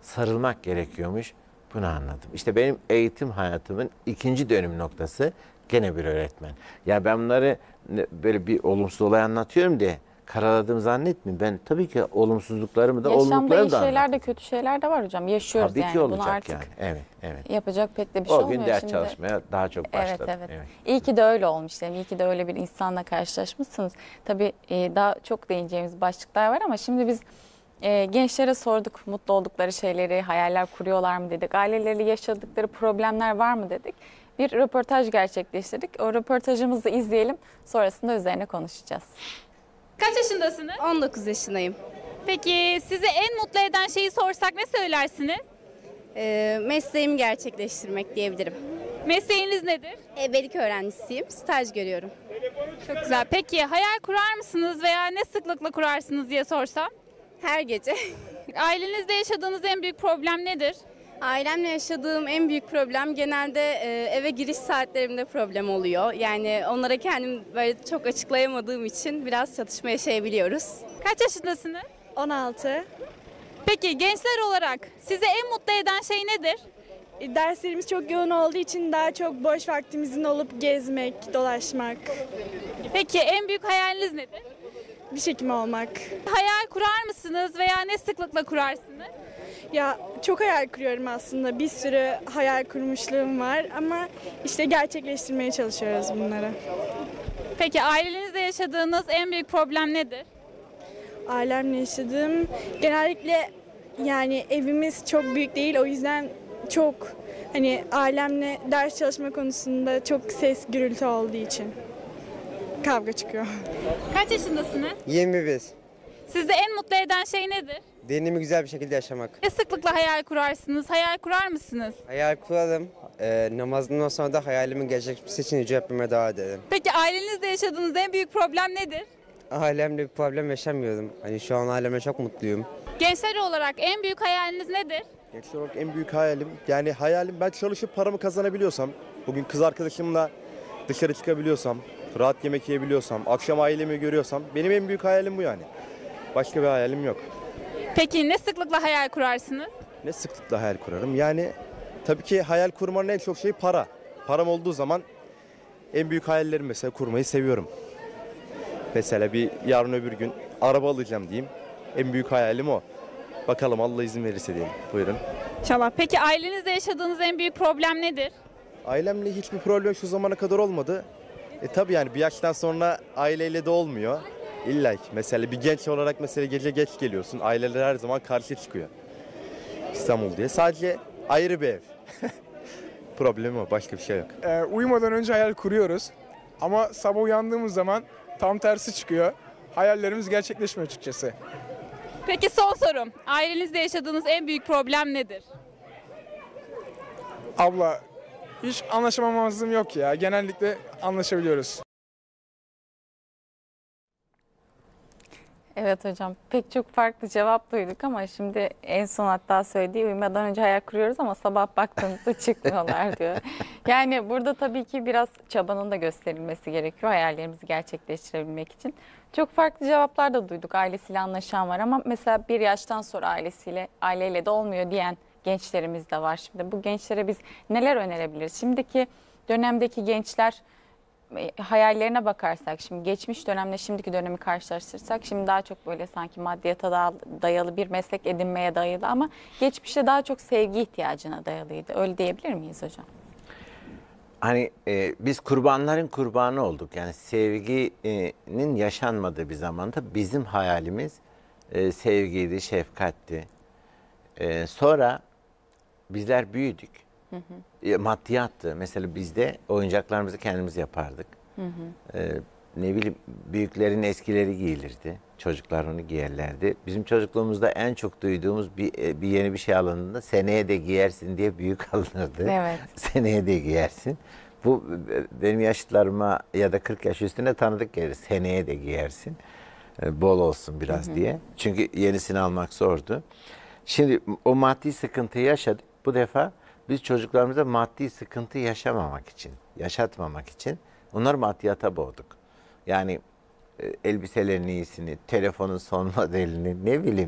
sarılmak gerekiyormuş. Bunu anladım. İşte benim eğitim hayatımın ikinci dönüm noktası gene bir öğretmen. Ya ben bunları böyle bir olumsuz olay anlatıyorum diye karaladığımı zannetmeyin. Ben tabii ki olumsuzluklarımı da Yaşamda olumluluklarımı iyi da şeyler de anlattım. kötü şeyler de var hocam. Yaşıyoruz Tabii yani. ki Bunu olacak artık yani. Evet, evet. yapacak pek de bir şey O olmuyor. gün ders Şimdi çalışmaya daha çok başladım. evet. İyi ki de öyle olmuş. Yani iyi ki de öyle bir insanla karşılaşmışsınız. Tabii daha çok değineceğimiz başlıklar var ama şimdi biz gençlere sorduk. Mutlu oldukları şeyleri, hayaller kuruyorlar mı dedik. Aileleriyle yaşadıkları problemler var mı dedik. Bir röportaj gerçekleştirdik. O röportajımızı izleyelim. Sonrasında üzerine konuşacağız. Kaç yaşındasınız? 19 yaşındayım. Peki sizi en mutlu eden şeyi sorsak ne söylersiniz? Mesleğimi gerçekleştirmek diyebilirim. Mesleğiniz nedir? Ebelik öğrencisiyim, staj görüyorum. Çok güzel. Peki hayal kurar mısınız veya ne sıklıkla kurarsınız diye sorsam? Her gece. Ailenizde yaşadığınız en büyük problem nedir? Ailemle yaşadığım en büyük problem genelde eve giriş saatlerimde problem oluyor. Yani onlara kendim böyle çok açıklayamadığım için biraz çatışma yaşayabiliyoruz. Kaç yaşındasınız? 16. Peki gençler olarak sizi en mutlu eden şey nedir? Derslerimiz çok yoğun olduğu için daha çok boş vaktimizin olup gezmek, dolaşmak, Peki en büyük hayaliniz nedir? diş hekimi olmak. Hayal kurar mısınız veya ne sıklıkla kurarsınız? Ya çok hayal kuruyorum aslında. Bir sürü hayal kurmuşluğum var ama işte gerçekleştirmeye çalışıyoruz bunları. Peki ailenizde yaşadığınız en büyük problem nedir? Ailemle yaşadığım genellikle yani evimiz çok büyük değil, o yüzden çok hani ailemle ders çalışma konusunda çok ses gürültü olduğu için kavga çıkıyor. Kaç yaşındasınız? 21. Sizi en mutlu eden şey nedir? Deneyimi güzel bir şekilde yaşamak. Ne sıklıkla hayal kurarsınız? Hayal kurar mısınız? Hayal kuralım. Namazından sonra da hayalimin gerçekleşmesi için yüce Rabbime dua edelim. Peki ailenizde yaşadığınız en büyük problem nedir? Ailemle bir problem yaşamıyorum. Hani şu an ailemle çok mutluyum. Gençler olarak en büyük hayaliniz nedir? Gençler olarak en büyük hayalim, yani hayalim ben çalışıp paramı kazanabiliyorsam, bugün kız arkadaşımla dışarı çıkabiliyorsam, rahat yemek yiyebiliyorsam, akşam ailemi görüyorsam benim en büyük hayalim bu yani. Başka bir hayalim yok. Peki ne sıklıkla hayal kurarsınız? Ne sıklıkla hayal kurarım? Yani tabii ki hayal kurmanın en çok şeyi para. Param olduğu zaman en büyük hayallerimi mesela kurmayı seviyorum. Mesela bir yarın öbür gün araba alacağım diyeyim. En büyük hayalim o. Bakalım Allah izin verirse diyelim. Buyurun. İnşallah. Peki ailenizde yaşadığınız en büyük problem nedir? Ailemle hiçbir problem şu zamana kadar olmadı. Tabii yani bir yaştan sonra aileyle de olmuyor. İlla ki mesela bir genç olarak mesela gece geç geliyorsun. Aileler her zaman karşı çıkıyor. İstanbul diye. Sadece ayrı bir ev. Problemi o. Başka bir şey yok. Uyumadan önce hayal kuruyoruz. Ama sabah uyandığımız zaman tam tersi çıkıyor. Hayallerimiz gerçekleşmiyor açıkçası. Peki son sorum. Ailenizde yaşadığınız en büyük problem nedir? Abla hiç anlaşamamazlığım yok ya. Genellikle anlaşabiliyoruz. Evet hocam, pek çok farklı cevap duyduk ama şimdi en son hatta söylediği uyumadan önce hayal kuruyoruz ama sabah baktığımızda çıkmıyorlar diyor. Yani burada tabii ki biraz çabanın da gösterilmesi gerekiyor hayallerimizi gerçekleştirebilmek için. Çok farklı cevaplar da duyduk. Ailesiyle anlaşan var ama mesela bir yaştan sonra aileyle de olmuyor diyen gençlerimiz de var. Şimdi bu gençlere biz neler önerebiliriz? Şimdiki dönemdeki gençler hayallerine bakarsak, şimdi geçmiş dönemle şimdiki dönemi karşılaştırırsak, şimdi daha çok böyle sanki maddiyata dayalı bir meslek edinmeye dayalı ama geçmişte daha çok sevgi ihtiyacına dayalıydı. Öyle diyebilir miyiz hocam? Hani biz kurbanların kurbanı olduk. Yani sevginin yaşanmadığı bir zamanda bizim hayalimiz sevgiydi, şefkatti. Sonra bizler büyüdük. Maddiyattı. Mesela bizde oyuncaklarımızı kendimiz yapardık. Ne bileyim büyüklerin eskileri giyilirdi. Çocuklar onu giyerlerdi. Bizim çocukluğumuzda en çok duyduğumuz bir yeni bir şey alındığında seneye de giyersin diye büyük alınırdı. Evet. Seneye de giyersin. Bu benim yaşıtlarıma ya da 40 yaş üstüne tanıdık gelir. Seneye de giyersin. Bol olsun biraz diye. Çünkü yenisini almak zordu. Şimdi o maddi sıkıntıyı yaşadık. Bu defa biz çocuklarımıza maddi sıkıntı yaşamamak için, yaşatmamak için onları maddiyata boğduk. Yani elbiselerin iyisini, telefonun son modelini, ne bileyim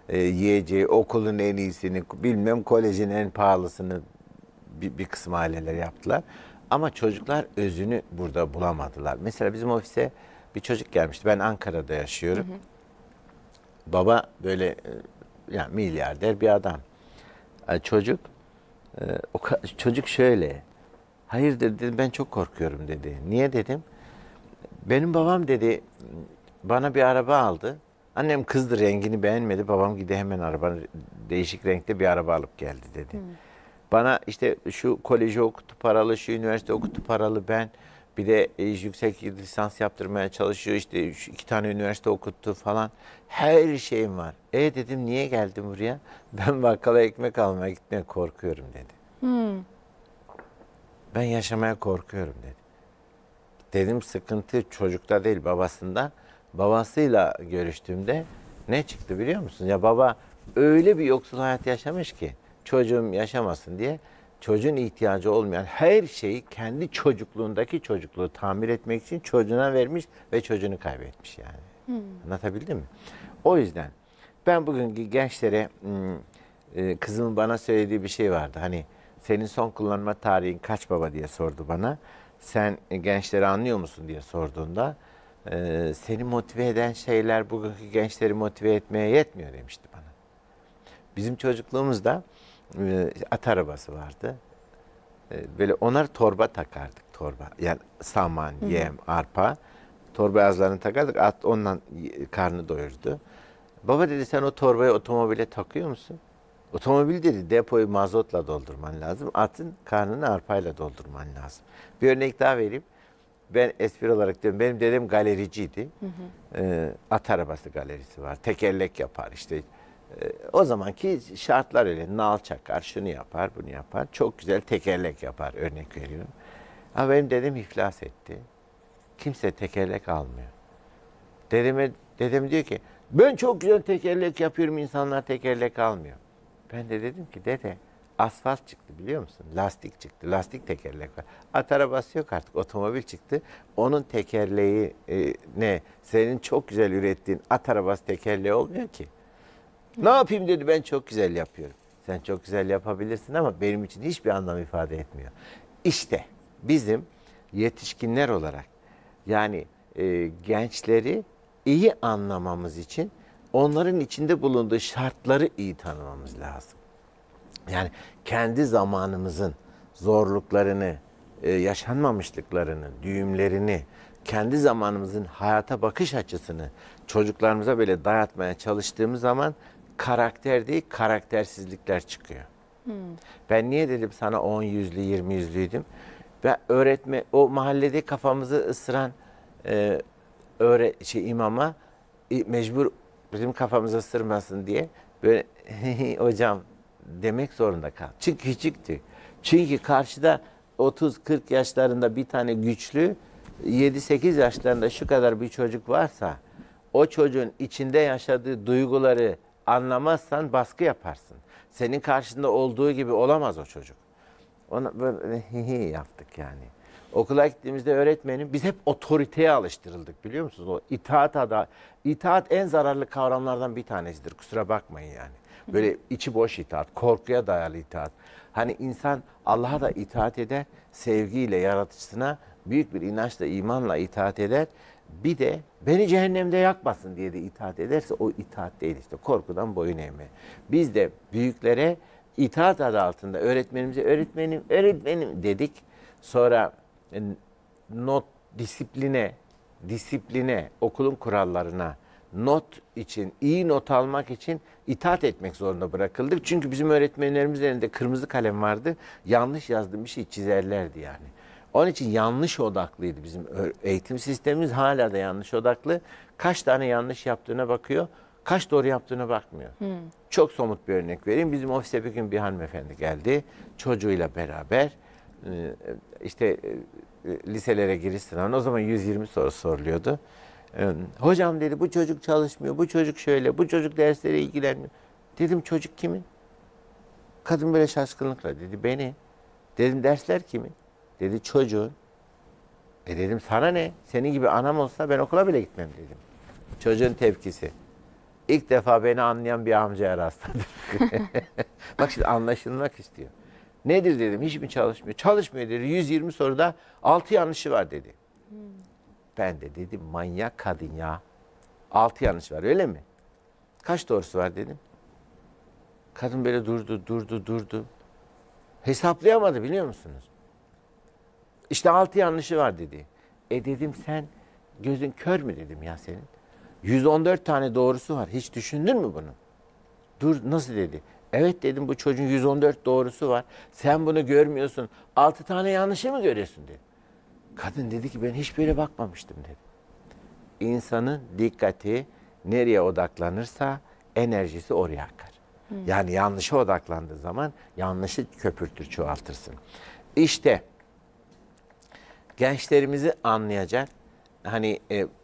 yiyeceği, okulun en iyisini, bilmem kolejin en pahalısını bir kısım aileler yaptılar. Ama çocuklar özünü burada bulamadılar. Mesela bizim ofise bir çocuk gelmişti. Ben Ankara'da yaşıyorum. Baba böyle yani milyarder bir adam. Çocuk çocuk şöyle. Hayırdır dedim, ben çok korkuyorum dedi. Niye dedim? Benim babam dedi bana bir araba aldı. Annem kızdı, rengini beğenmedi. Babam gidi hemen arabanın değişik renkte bir araba alıp geldi dedi. Bana işte şu koleji okutu paralı, şu üniversite okutu paralı, ben bir de yüksek lisans yaptırmaya çalışıyor. İşte şu 2 tane üniversite okuttu falan. Her şeyim var. Dedim niye geldim buraya? Ben bakkala ekmek almaya gitmeye korkuyorum dedi. Ben yaşamaya korkuyorum dedi. Dedim sıkıntı çocukta değil, babasında. Babasıyla görüştüğümde ne çıktı biliyor musun? Ya baba öyle bir yoksul hayat yaşamış ki çocuğum yaşamasın diye çocuğun ihtiyacı olmayan her şeyi kendi çocukluğundaki çocukluğu tamir etmek için çocuğuna vermiş ve çocuğunu kaybetmiş yani. Anlatabildim mi? O yüzden ben bugünkü gençlere kızımın bana söylediği bir şey vardı. Hani senin son kullanma tarihin kaç baba diye sordu bana. Sen gençleri anlıyor musun diye sorduğunda seni motive eden şeyler bugünkü gençleri motive etmeye yetmiyor demişti bana. Bizim çocukluğumuzda at arabası vardı. Böyle onar torba takardık, torba. Yani saman, yem, arpa. Torba yazlarını takardık, at ondan karnı doyurdu. Baba dedi sen o torbayı otomobile takıyor musun? Otomobil dedi depoyu mazotla doldurman lazım. Atın karnını arpayla doldurman lazım. Bir örnek daha vereyim. Ben espri olarak diyorum, benim dedem galericiydi. At arabası galerisi var. Tekerlek yapar işte. O zamanki şartlar öyle. Nal çakar, şunu yapar, bunu yapar. Çok güzel tekerlek yapar, örnek veriyorum. Ama benim dedem iflas etti. Kimse tekerlek almıyor. Dedem diyor ki, ben çok güzel tekerlek yapıyorum, insanlar tekerlek almıyor. Ben de dedim ki, dede asfalt çıktı biliyor musun? Lastik çıktı, lastik tekerlek var. At arabası yok artık, otomobil çıktı. Onun tekerleği ne? Senin çok güzel ürettiğin at arabası tekerleği olmuyor ki. Ne yapayım dedi, ben çok güzel yapıyorum. Sen çok güzel yapabilirsin ama benim için hiçbir anlam ifade etmiyor. İşte bizim yetişkinler olarak yani gençleri iyi anlamamız için onların içinde bulunduğu şartları iyi tanımamız lazım. Yani kendi zamanımızın zorluklarını, yaşanmamışlıklarını, düğümlerini, kendi zamanımızın hayata bakış açısını çocuklarımıza böyle dayatmaya çalıştığımız zaman karakter değil, karaktersizlikler çıkıyor. Ben niye dedim sana 10 yüzlü, 20 yüzlüydüm? Ve o mahallede kafamızı ısıran imama mecbur bizim kafamızı ısırmasın diye böyle hocam demek zorunda kal. Çünkü küçüktü. Çünkü karşıda 30-40 yaşlarında bir tane güçlü, 7-8 yaşlarında şu kadar bir çocuk varsa o çocuğun içinde yaşadığı duyguları anlamazsan baskı yaparsın. Senin karşında olduğu gibi olamaz o çocuk. Ona böyle yaptık yani. Okula gittiğimizde öğretmenim biz hep otoriteye alıştırıldık biliyor musunuz? O itaat en zararlı kavramlardan bir tanesidir. Kusura bakmayın yani. Böyle içi boş itaat, korkuya dayalı itaat. Hani insan Allah'a da itaat eder, sevgiyle yaratıcısına büyük bir inançla, imanla itaat eder. Bir de beni cehennemde yakmasın diye de itaat ederse o itaat değil işte. Korkudan boyun eğme. Biz de büyüklere itaat adı altında öğretmenimize öğretmenim dedik. Sonra disipline, okulun kurallarına, not için, iyi not almak için itaat etmek zorunda bırakıldık. Çünkü bizim öğretmenlerimiz elinde kırmızı kalem vardı. Yanlış yazdığım bir şey çizerlerdi yani. Onun için yanlış odaklıydı bizim eğitim sistemimiz. Hala da yanlış odaklı. Kaç tane yanlış yaptığına bakıyor, kaç doğru yaptığına bakmıyor. Çok somut bir örnek vereyim. Bizim ofise bir gün bir hanımefendi geldi. Çocuğuyla beraber işte liselere giriş sınavına o zaman 120 soru soruluyordu. Hocam dedi bu çocuk çalışmıyor, bu çocuk şöyle, bu çocuk derslere ilgilenmiyor. Dedim çocuk kimin? Kadın böyle şaşkınlıkla dedi beni. Dedim dersler kimin? Dedi çocuğun. Dedim sana ne? Senin gibi anam olsa ben okula bile gitmem dedim. Çocuğun tepkisi. İlk defa beni anlayan bir amcaya rastladım. Bak şimdi anlaşılmak istiyor. Nedir dedim, hiç mi çalışmıyor? Çalışmıyor dedi. 120 soruda 6 yanlışı var dedi. Ben de dedim manyak kadın ya. 6 yanlış var öyle mi? Kaç doğrusu var dedim. Kadın böyle durdu. Hesaplayamadı biliyor musunuz? İşte 6 yanlışı var dedi. Dedim sen gözün kör mü dedim ya senin. 114 tane doğrusu var. Hiç düşündün mü bunu? Dur nasıl dedi. Evet dedim bu çocuğun 114 doğrusu var. Sen bunu görmüyorsun. 6 tane yanlışı mı görüyorsun dedi. Kadın dedi ki ben hiç böyle bakmamıştım dedi. İnsanın dikkati nereye odaklanırsa enerjisi oraya akar. Yani yanlışa odaklandığı zaman yanlışı köpürtür, çoğaltırsın. İşte gençlerimizi anlayacak, hani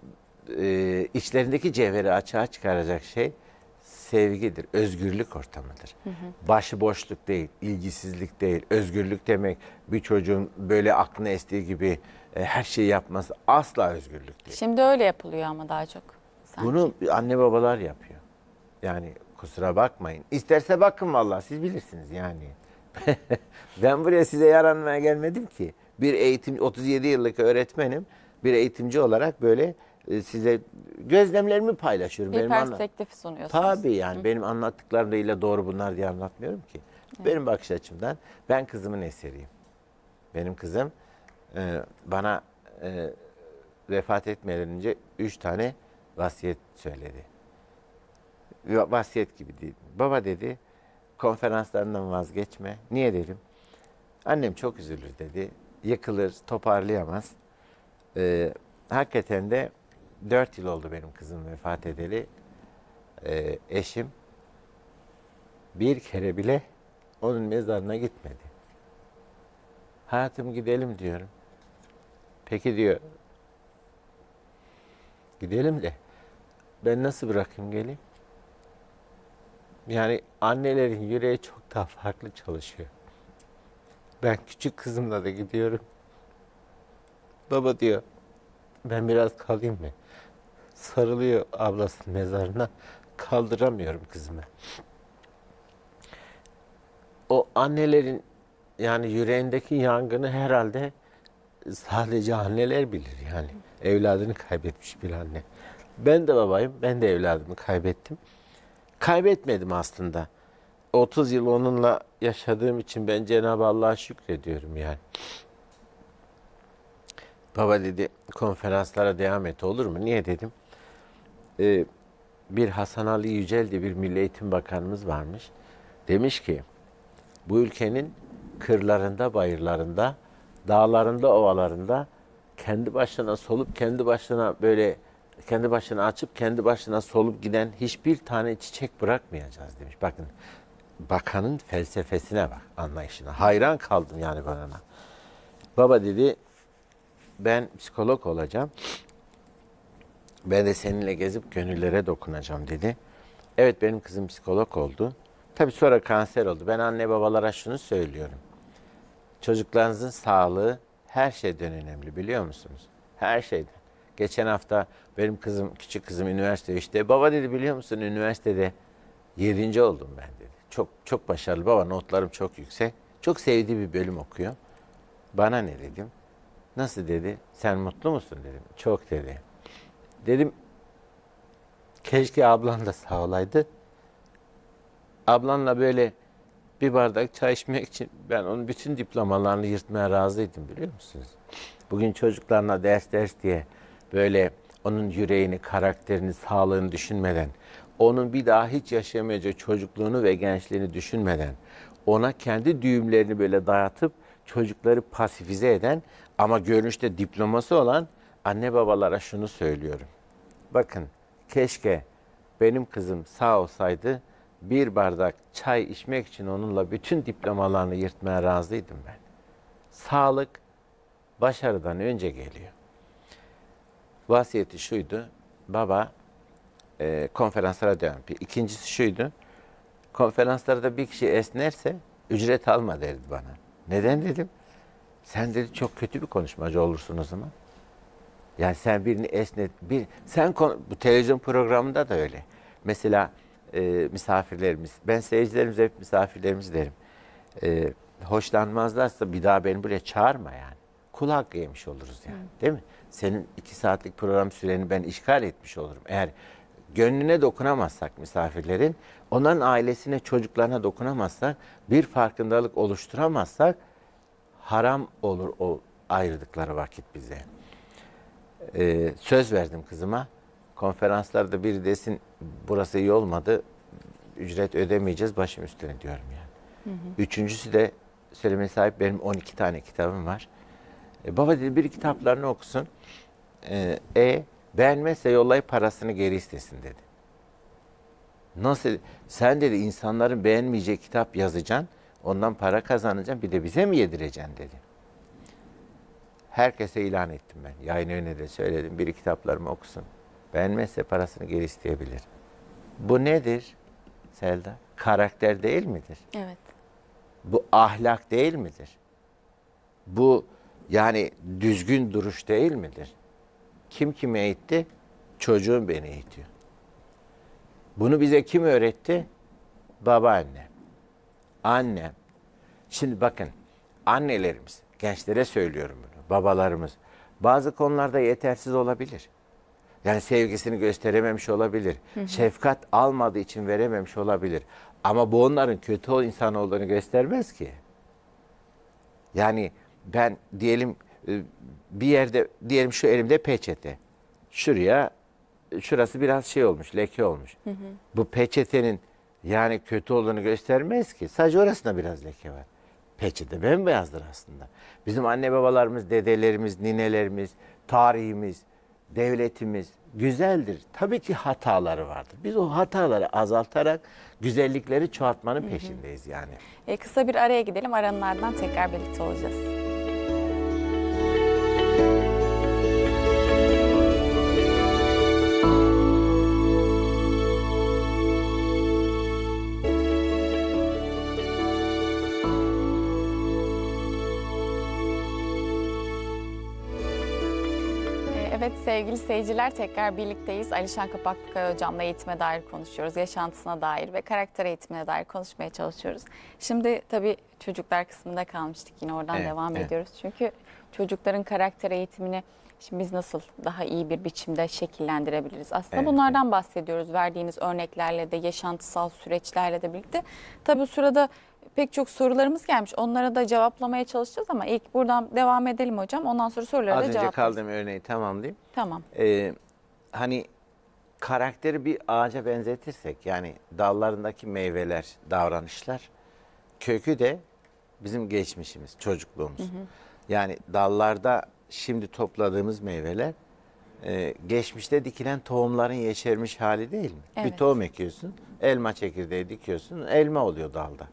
içlerindeki cevheri açığa çıkaracak şey sevgidir, özgürlük ortamıdır. Başıboşluk değil, ilgisizlik değil. Özgürlük demek bir çocuğun böyle aklına estiği gibi her şeyi yapması asla özgürlük değil. Şimdi öyle yapılıyor ama daha çok. Sanki. Bunu anne babalar yapıyor. Yani kusura bakmayın. İsterse bakın vallahi siz bilirsiniz yani. Ben buraya size yaranmaya gelmedim ki. Bir eğitim 37 yıllık öğretmenim. Bir eğitimci olarak böyle size gözlemlerimi paylaşıyorum. Bir perspektif sunuyorsunuz. Tabii yani benim anlattıklarımla doğru bunlar diye anlatmıyorum ki. Benim bakış açımdan ben kızımın eseriyim. Benim kızım bana vefat etmeden önce 3 tane vasiyet söyledi. Vasiyet gibi değil. Baba dedi konferanslarından vazgeçme. Niye dedim? Annem çok üzülür dedi. Yıkılır, toparlayamaz. Hakikaten de 4 yıl oldu benim kızım vefat edeli. Eşim bir kere bile onun mezarına gitmedi. Hayatım gidelim diyorum. Peki diyor. Gidelim de ben nasıl bırakayım geleyim? Yani annelerin yüreği çok daha farklı çalışıyor. Ben küçük kızımla da gidiyorum. Baba diyor, ben biraz kalayım mı? Sarılıyor ablasının mezarına. Kaldıramıyorum kızımı. O annelerin yani yüreğindeki yangını herhalde sadece anneler bilir yani. Evladını kaybetmiş bir anne. Ben de babayım, ben de evladımı kaybettim. Kaybetmedim aslında. 30 yıl onunla yaşadığım için ben Cenab-ı Allah'a şükrediyorum yani. Baba dedi konferanslara devam et olur mu? Niye dedim? Bir Hasan Ali Yücel diye bir Milli Eğitim Bakanımız varmış. Demiş ki bu ülkenin kırlarında, bayırlarında, dağlarında, ovalarında kendi başına solup, kendi başına böyle kendi başına açıp, kendi başına solup giden hiçbir tane çiçek bırakmayacağız demiş. Bakın bakanın felsefesine bak, anlayışına. Hayran kaldım yani bana. Baba dedi ben psikolog olacağım. Ben de seninle gezip gönüllere dokunacağım dedi. Evet benim kızım psikolog oldu. Tabii sonra kanser oldu. Ben anne babalara şunu söylüyorum. Çocuklarınızın sağlığı her şeyden önemli biliyor musunuz? Her şeyden. Geçen hafta benim kızım, küçük kızım üniversite işte. Baba dedi biliyor musun üniversitede 7. oldum ben dedi. Çok başarılı baba, notlarım çok yüksek. Çok sevdiği bir bölüm okuyor. Bana ne dedim? Nasıl dedi? Sen mutlu musun dedim. Çok dedi. Dedim keşke ablan da sağ olaydı. Ablanla böyle bir bardak çay içmek için ben onun bütün diplomalarını yırtmaya razıydım biliyor musunuz? Bugün çocuklarına ders diye böyle onun yüreğini, karakterini, sağlığını düşünmeden, onun bir daha hiç yaşamayacağı çocukluğunu ve gençliğini düşünmeden, ona kendi düğümlerini böyle dayatıp çocukları pasifize eden ama görünüşte diploması olan anne babalara şunu söylüyorum. Bakın keşke benim kızım sağ olsaydı bir bardak çay içmek için onunla bütün diplomalarını yırtmaya razıydım ben. Sağlık başarıdan önce geliyor. Vasiyeti şuydu, baba konferanslara devam ediyor. İkincisi şuydu, konferanslarda bir kişi esnerse ücret alma derdi bana. Neden dedim? Sen dedi çok kötü bir konuşmacı olursun o zaman. Yani sen birini esnet, bu televizyon programında da öyle. Mesela misafirlerimiz, ben seyircilerimize hep misafirlerimiz derim. Hoşlanmazlarsa bir daha beni buraya çağırma yani. Kul hakkı yemiş oluruz yani, değil mi? Senin 2 saatlik program süreni ben işgal etmiş olurum. Eğer gönlüne dokunamazsak misafirlerin, onların ailesine, çocuklarına dokunamazsak, bir farkındalık oluşturamazsak haram olur o ayrıldıkları vakit bize. Söz verdim kızıma. Konferanslarda biri desin burası iyi olmadı, ücret ödemeyeceğiz, başım üstüne diyorum yani. Üçüncüsü de söylemeye sahip, benim 12 tane kitabım var. Baba dedi bir kitaplarını okusun. Beğenmezse yollayıp parasını geri istesin dedi. Nasıl? Sen dedi insanların beğenmeyeceği kitap yazacaksın, ondan para kazanacaksın, bir de bize mi yedireceksin dedi. Herkese ilan ettim ben. Yayın önüne de söyledim. Biri kitaplarımı okusun. Beğenmezse parasını geri isteyebilir. Bu nedir Selda? Karakter değil midir? Evet. Bu ahlak değil midir? Bu yani düzgün duruş değil midir? Kim kimi eğitti? Çocuğum beni eğitiyor. Bunu bize kim öğretti? Babaannem. Annem. Şimdi bakın annelerimiz, gençlere söylüyorum bunu, babalarımız bazı konularda yetersiz olabilir. Yani sevgisini gösterememiş olabilir. Şefkat almadığı için verememiş olabilir. Ama bu onların kötü insan olduğunu göstermez ki. Yani ben diyelim bir yerde, diyelim şu elimde peçete. Şurası biraz şey olmuş, leke olmuş. Bu peçetenin yani kötü olduğunu göstermez ki. Sadece orasında biraz leke var. Peçete bembeyazdır aslında. Bizim anne babalarımız, dedelerimiz, ninelerimiz, tarihimiz, devletimiz güzeldir. Tabii ki hataları vardır. Biz o hataları azaltarak güzellikleri çoğaltmanın peşindeyiz yani. Kısa bir araya gidelim. Aranın ardından tekrar birlikte olacağız. Evet sevgili seyirciler, tekrar birlikteyiz. Alişan Kapaklıkaya hocamla eğitime dair konuşuyoruz. Yaşantısına dair ve karakter eğitimine dair konuşmaya çalışıyoruz. Şimdi tabii çocuklar kısmında kalmıştık. Yine oradan devam ediyoruz. Çünkü çocukların karakter eğitimini şimdi biz nasıl daha iyi bir biçimde şekillendirebiliriz? Aslında bunlardan bahsediyoruz. Verdiğiniz örneklerle de, yaşantısal süreçlerle de birlikte. Tabii sırada pek çok sorularımız gelmiş. Onlara da cevaplamaya çalışacağız ama ilk buradan devam edelim hocam. Ondan sonra sorulara da cevaplayalım. Az önce kaldığım örneği tamamlayayım. Tamam. Hani karakteri bir ağaca benzetirsek, yani dallarındaki meyveler, davranışlar, kökü de bizim geçmişimiz, çocukluğumuz. Yani dallarda şimdi topladığımız meyveler geçmişte dikilen tohumların yeşermiş hali değil mi? Evet. Bir tohum ekiyorsun, elma çekirdeği dikiyorsun, elma oluyor dalda.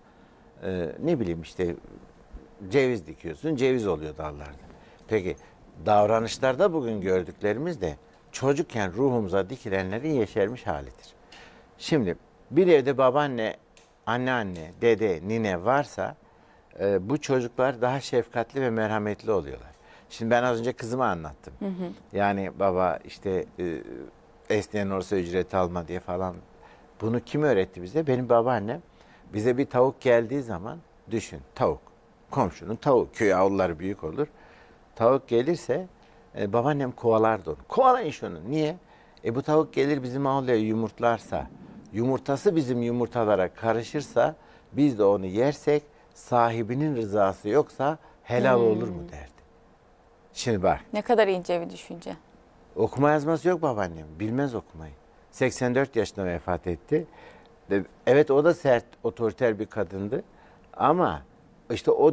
Ne bileyim işte ceviz dikiyorsun, ceviz oluyor dallarda. Peki davranışlarda bugün gördüklerimiz de çocukken ruhumuza dikilenlerin yeşermiş halidir. Şimdi bir evde babaanne, anneanne, dede, nine varsa bu çocuklar daha şefkatli ve merhametli oluyorlar. Şimdi ben az önce kızıma anlattım. Yani baba işte esneyen olursa ücret alma diye falan. Bunu kim öğretti bize? Benim babaannem. Bize bir tavuk geldiği zaman düşün, tavuk. Komşunun tavuğu, köy avluları büyük olur. Tavuk gelirse babaannem kovalardı onu. Kovalayın şunu. Niye? Bu tavuk gelir bizim avluya yumurtlarsa, yumurtası bizim yumurtalara karışırsa, biz de onu yersek, sahibinin rızası yoksa helal olur mu derdi. Şimdi bak. Ne kadar ince bir düşünce. Okuma yazması yok babaannem. Bilmez okumayı. 84 yaşında vefat etti. Evet o da sert, otoriter bir kadındı. Ama işte o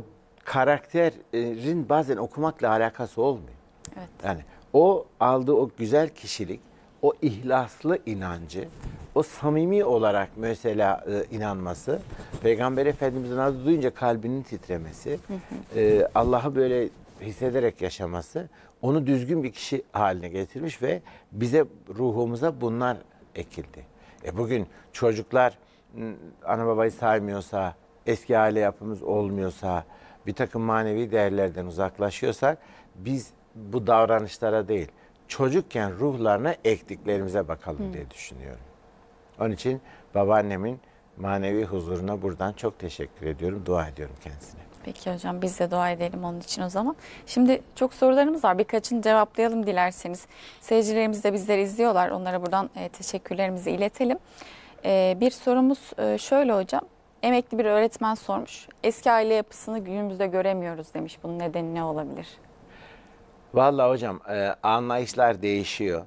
karakterin bazen okumakla alakası olmuyor. Evet. Yani o aldığı o güzel kişilik, o ihlaslı inancı, o samimi olarak mesela inanması, Peygamber Efendimiz'in adı duyunca kalbinin titremesi, Allah'ı böyle hissederek yaşaması, onu düzgün bir kişi haline getirmiş ve bize, ruhumuza bunlar ekildi. Bugün çocuklar ana babayı saymıyorsa, eski aile yapımız olmuyorsa, bir takım manevi değerlerden uzaklaşıyorsak, biz bu davranışlara değil, çocukken ruhlarına ektiklerimize bakalım diye düşünüyorum. Onun için babaannemin manevi huzuruna buradan çok teşekkür ediyorum. Dua ediyorum kendisine. Peki hocam, biz de dua edelim onun için o zaman. Şimdi çok sorularımız var. Birkaçını cevaplayalım dilerseniz. Seyircilerimiz de bizleri izliyorlar. Onlara buradan teşekkürlerimizi iletelim. Bir sorumuz şöyle hocam. Emekli bir öğretmen sormuş. Eski aile yapısını günümüzde göremiyoruz demiş. Bunun nedeni ne olabilir? Vallahi hocam anlayışlar değişiyor.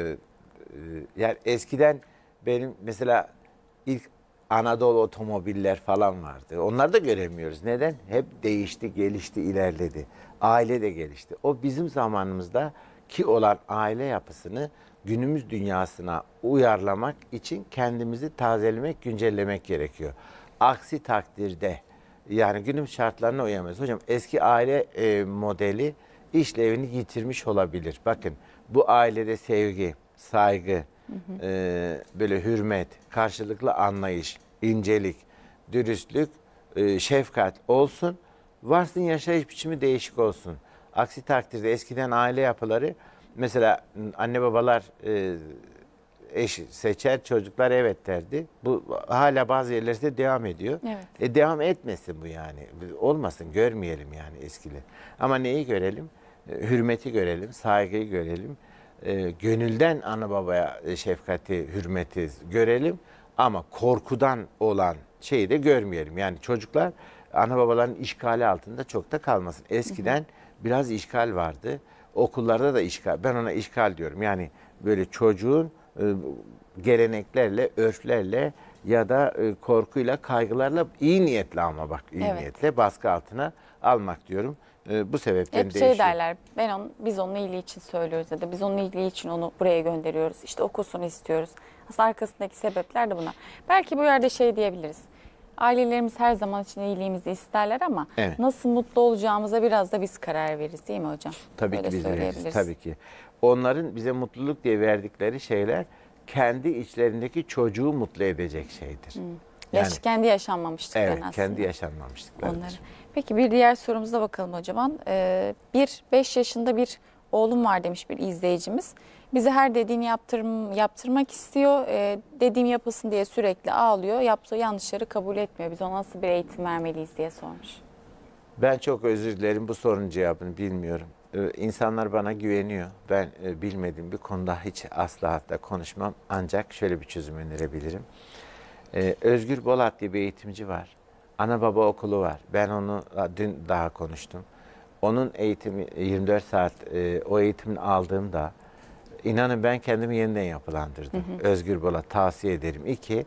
Yani eskiden benim mesela ilk Anadolu otomobiller falan vardı. Onları da göremiyoruz. Neden? Hep değişti, gelişti, ilerledi. Aile de gelişti. O bizim zamanımızda ki olan aile yapısını günümüz dünyasına uyarlamak için kendimizi tazelemek, güncellemek gerekiyor. Aksi takdirde yani günümüz şartlarına uyamayız. Hocam eski aile modeli işlevini yitirmiş olabilir. Bakın bu ailede sevgi, saygı, böyle hürmet, karşılıklı anlayış, incelik, dürüstlük, şefkat olsun. Varsın yaşayış biçimi değişik olsun. Aksi takdirde eskiden aile yapıları mesela anne babalar eş seçer, çocuklar evet derdi. Bu hala bazı yerlerde devam ediyor. Evet. Devam etmesin bu yani. Olmasın, görmeyelim yani eskili. Ama neyi görelim? Hürmeti görelim, saygıyı görelim. Gönülden ana babaya şefkati, hürmeti görelim. Ama korkudan olan şeyi de görmeyelim. Yani çocuklar ana babaların işgali altında çok da kalmasın. Eskiden biraz işgal vardı. Okullarda da işgal. Ben ona işgal diyorum. Yani böyle çocuğun geleneklerle, örflerle ya da korkuyla, kaygılarla iyi niyetle ama bak iyi Evet. niyetle baskı altına almak diyorum. Bu sebepten Hep değişiyor. şey derler, biz onun iyiliği için söylüyoruz ya da biz onun iyiliği için onu buraya gönderiyoruz. İşte okusun istiyoruz. Aslında arkasındaki sebepler de bunlar. Belki bu yerde şey diyebiliriz. Ailelerimiz her zaman için iyiliğimizi isterler ama Evet. nasıl mutlu olacağımıza biraz da biz karar veririz değil mi hocam? Tabii Öyle ki biz veririz. söyleyebiliriz. Tabii ki. Onların bize mutluluk diye verdikleri şeyler kendi içlerindeki çocuğu mutlu edecek şeydir. Yani, Kendi yaşanmamışlıkların evet, aslında. kendi yaşanmamışlıklarıdır. Onları. Peki bir diğer sorumuza bakalım hocam. 5 yaşında bir oğlum var demiş bir izleyicimiz. Bize her dediğini yaptırmak istiyor. Dediğim yapılsın diye sürekli ağlıyor. Yaptığı yanlışları kabul etmiyor. Biz ona nasıl bir eğitim vermeliyiz diye sormuş. Ben çok özür dilerim, bu sorunun cevabını bilmiyorum. İnsanlar bana güveniyor. Ben bilmediğim bir konuda hiç asla hatta konuşmam. Ancak şöyle bir çözüm önerebilirim. Özgür Bolat diye bir eğitimci var. Ana baba okulu var. Ben onu dün daha konuştum. Onun eğitimi 24 saat o eğitimini aldığımda inanın ben kendimi yeniden yapılandırdım. Özgür Bolat tavsiye ederim. 2,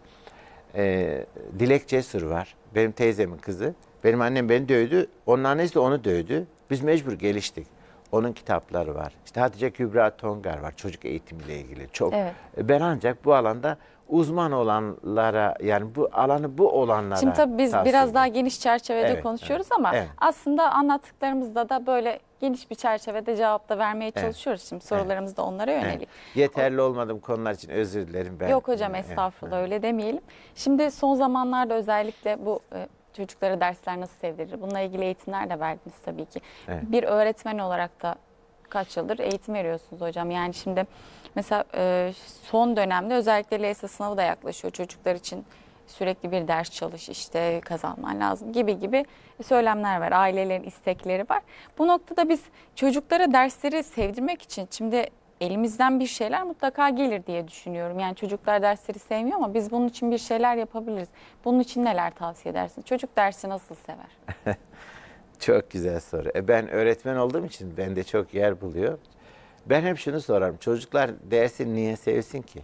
Dilek Cesur var. Benim teyzemin kızı. Benim annem beni dövdü. Onun annesi de onu dövdü. Biz mecbur geliştik. Onun kitapları var. İşte Hatice Kübra Tongar var. Çocuk eğitimiyle ilgili. Çok. Evet. Ben ancak bu alanda uzman olanlara yani bu alanı bu olanlara Şimdi tabii biz tavsiye biraz daha ederim. geniş çerçevede Evet, konuşuyoruz evet, ama evet. aslında anlattıklarımızda da böyle geniş bir çerçevede cevap da vermeye çalışıyoruz. Şimdi sorularımız da onlara yönelik. Evet. Yeterli olmadığım konular için özür dilerim. Ben, Yok hocam estağfurullah öyle demeyelim. Şimdi son zamanlarda özellikle bu çocuklara dersler nasıl sevdirir? Bununla ilgili eğitimler de verdiniz tabii ki. Evet. Bir öğretmen olarak da kaç yıldır eğitim veriyorsunuz hocam? Yani şimdi mesela son dönemde özellikle LYS sınavı da yaklaşıyor çocuklar için. Sürekli bir ders çalış işte kazanman lazım gibi söylemler var. Ailelerin istekleri var. Bu noktada biz çocuklara dersleri sevdirmek için şimdi elimizden bir şeyler mutlaka gelir diye düşünüyorum. Yani çocuklar dersleri sevmiyor ama biz bunun için bir şeyler yapabiliriz. Bunun için neler tavsiye edersin? Çocuk dersi nasıl sever? Çok güzel soru. Ben öğretmen olduğum için bende çok yer buluyor. Ben hep şunu sorarım. Çocuklar dersi niye sevsin ki?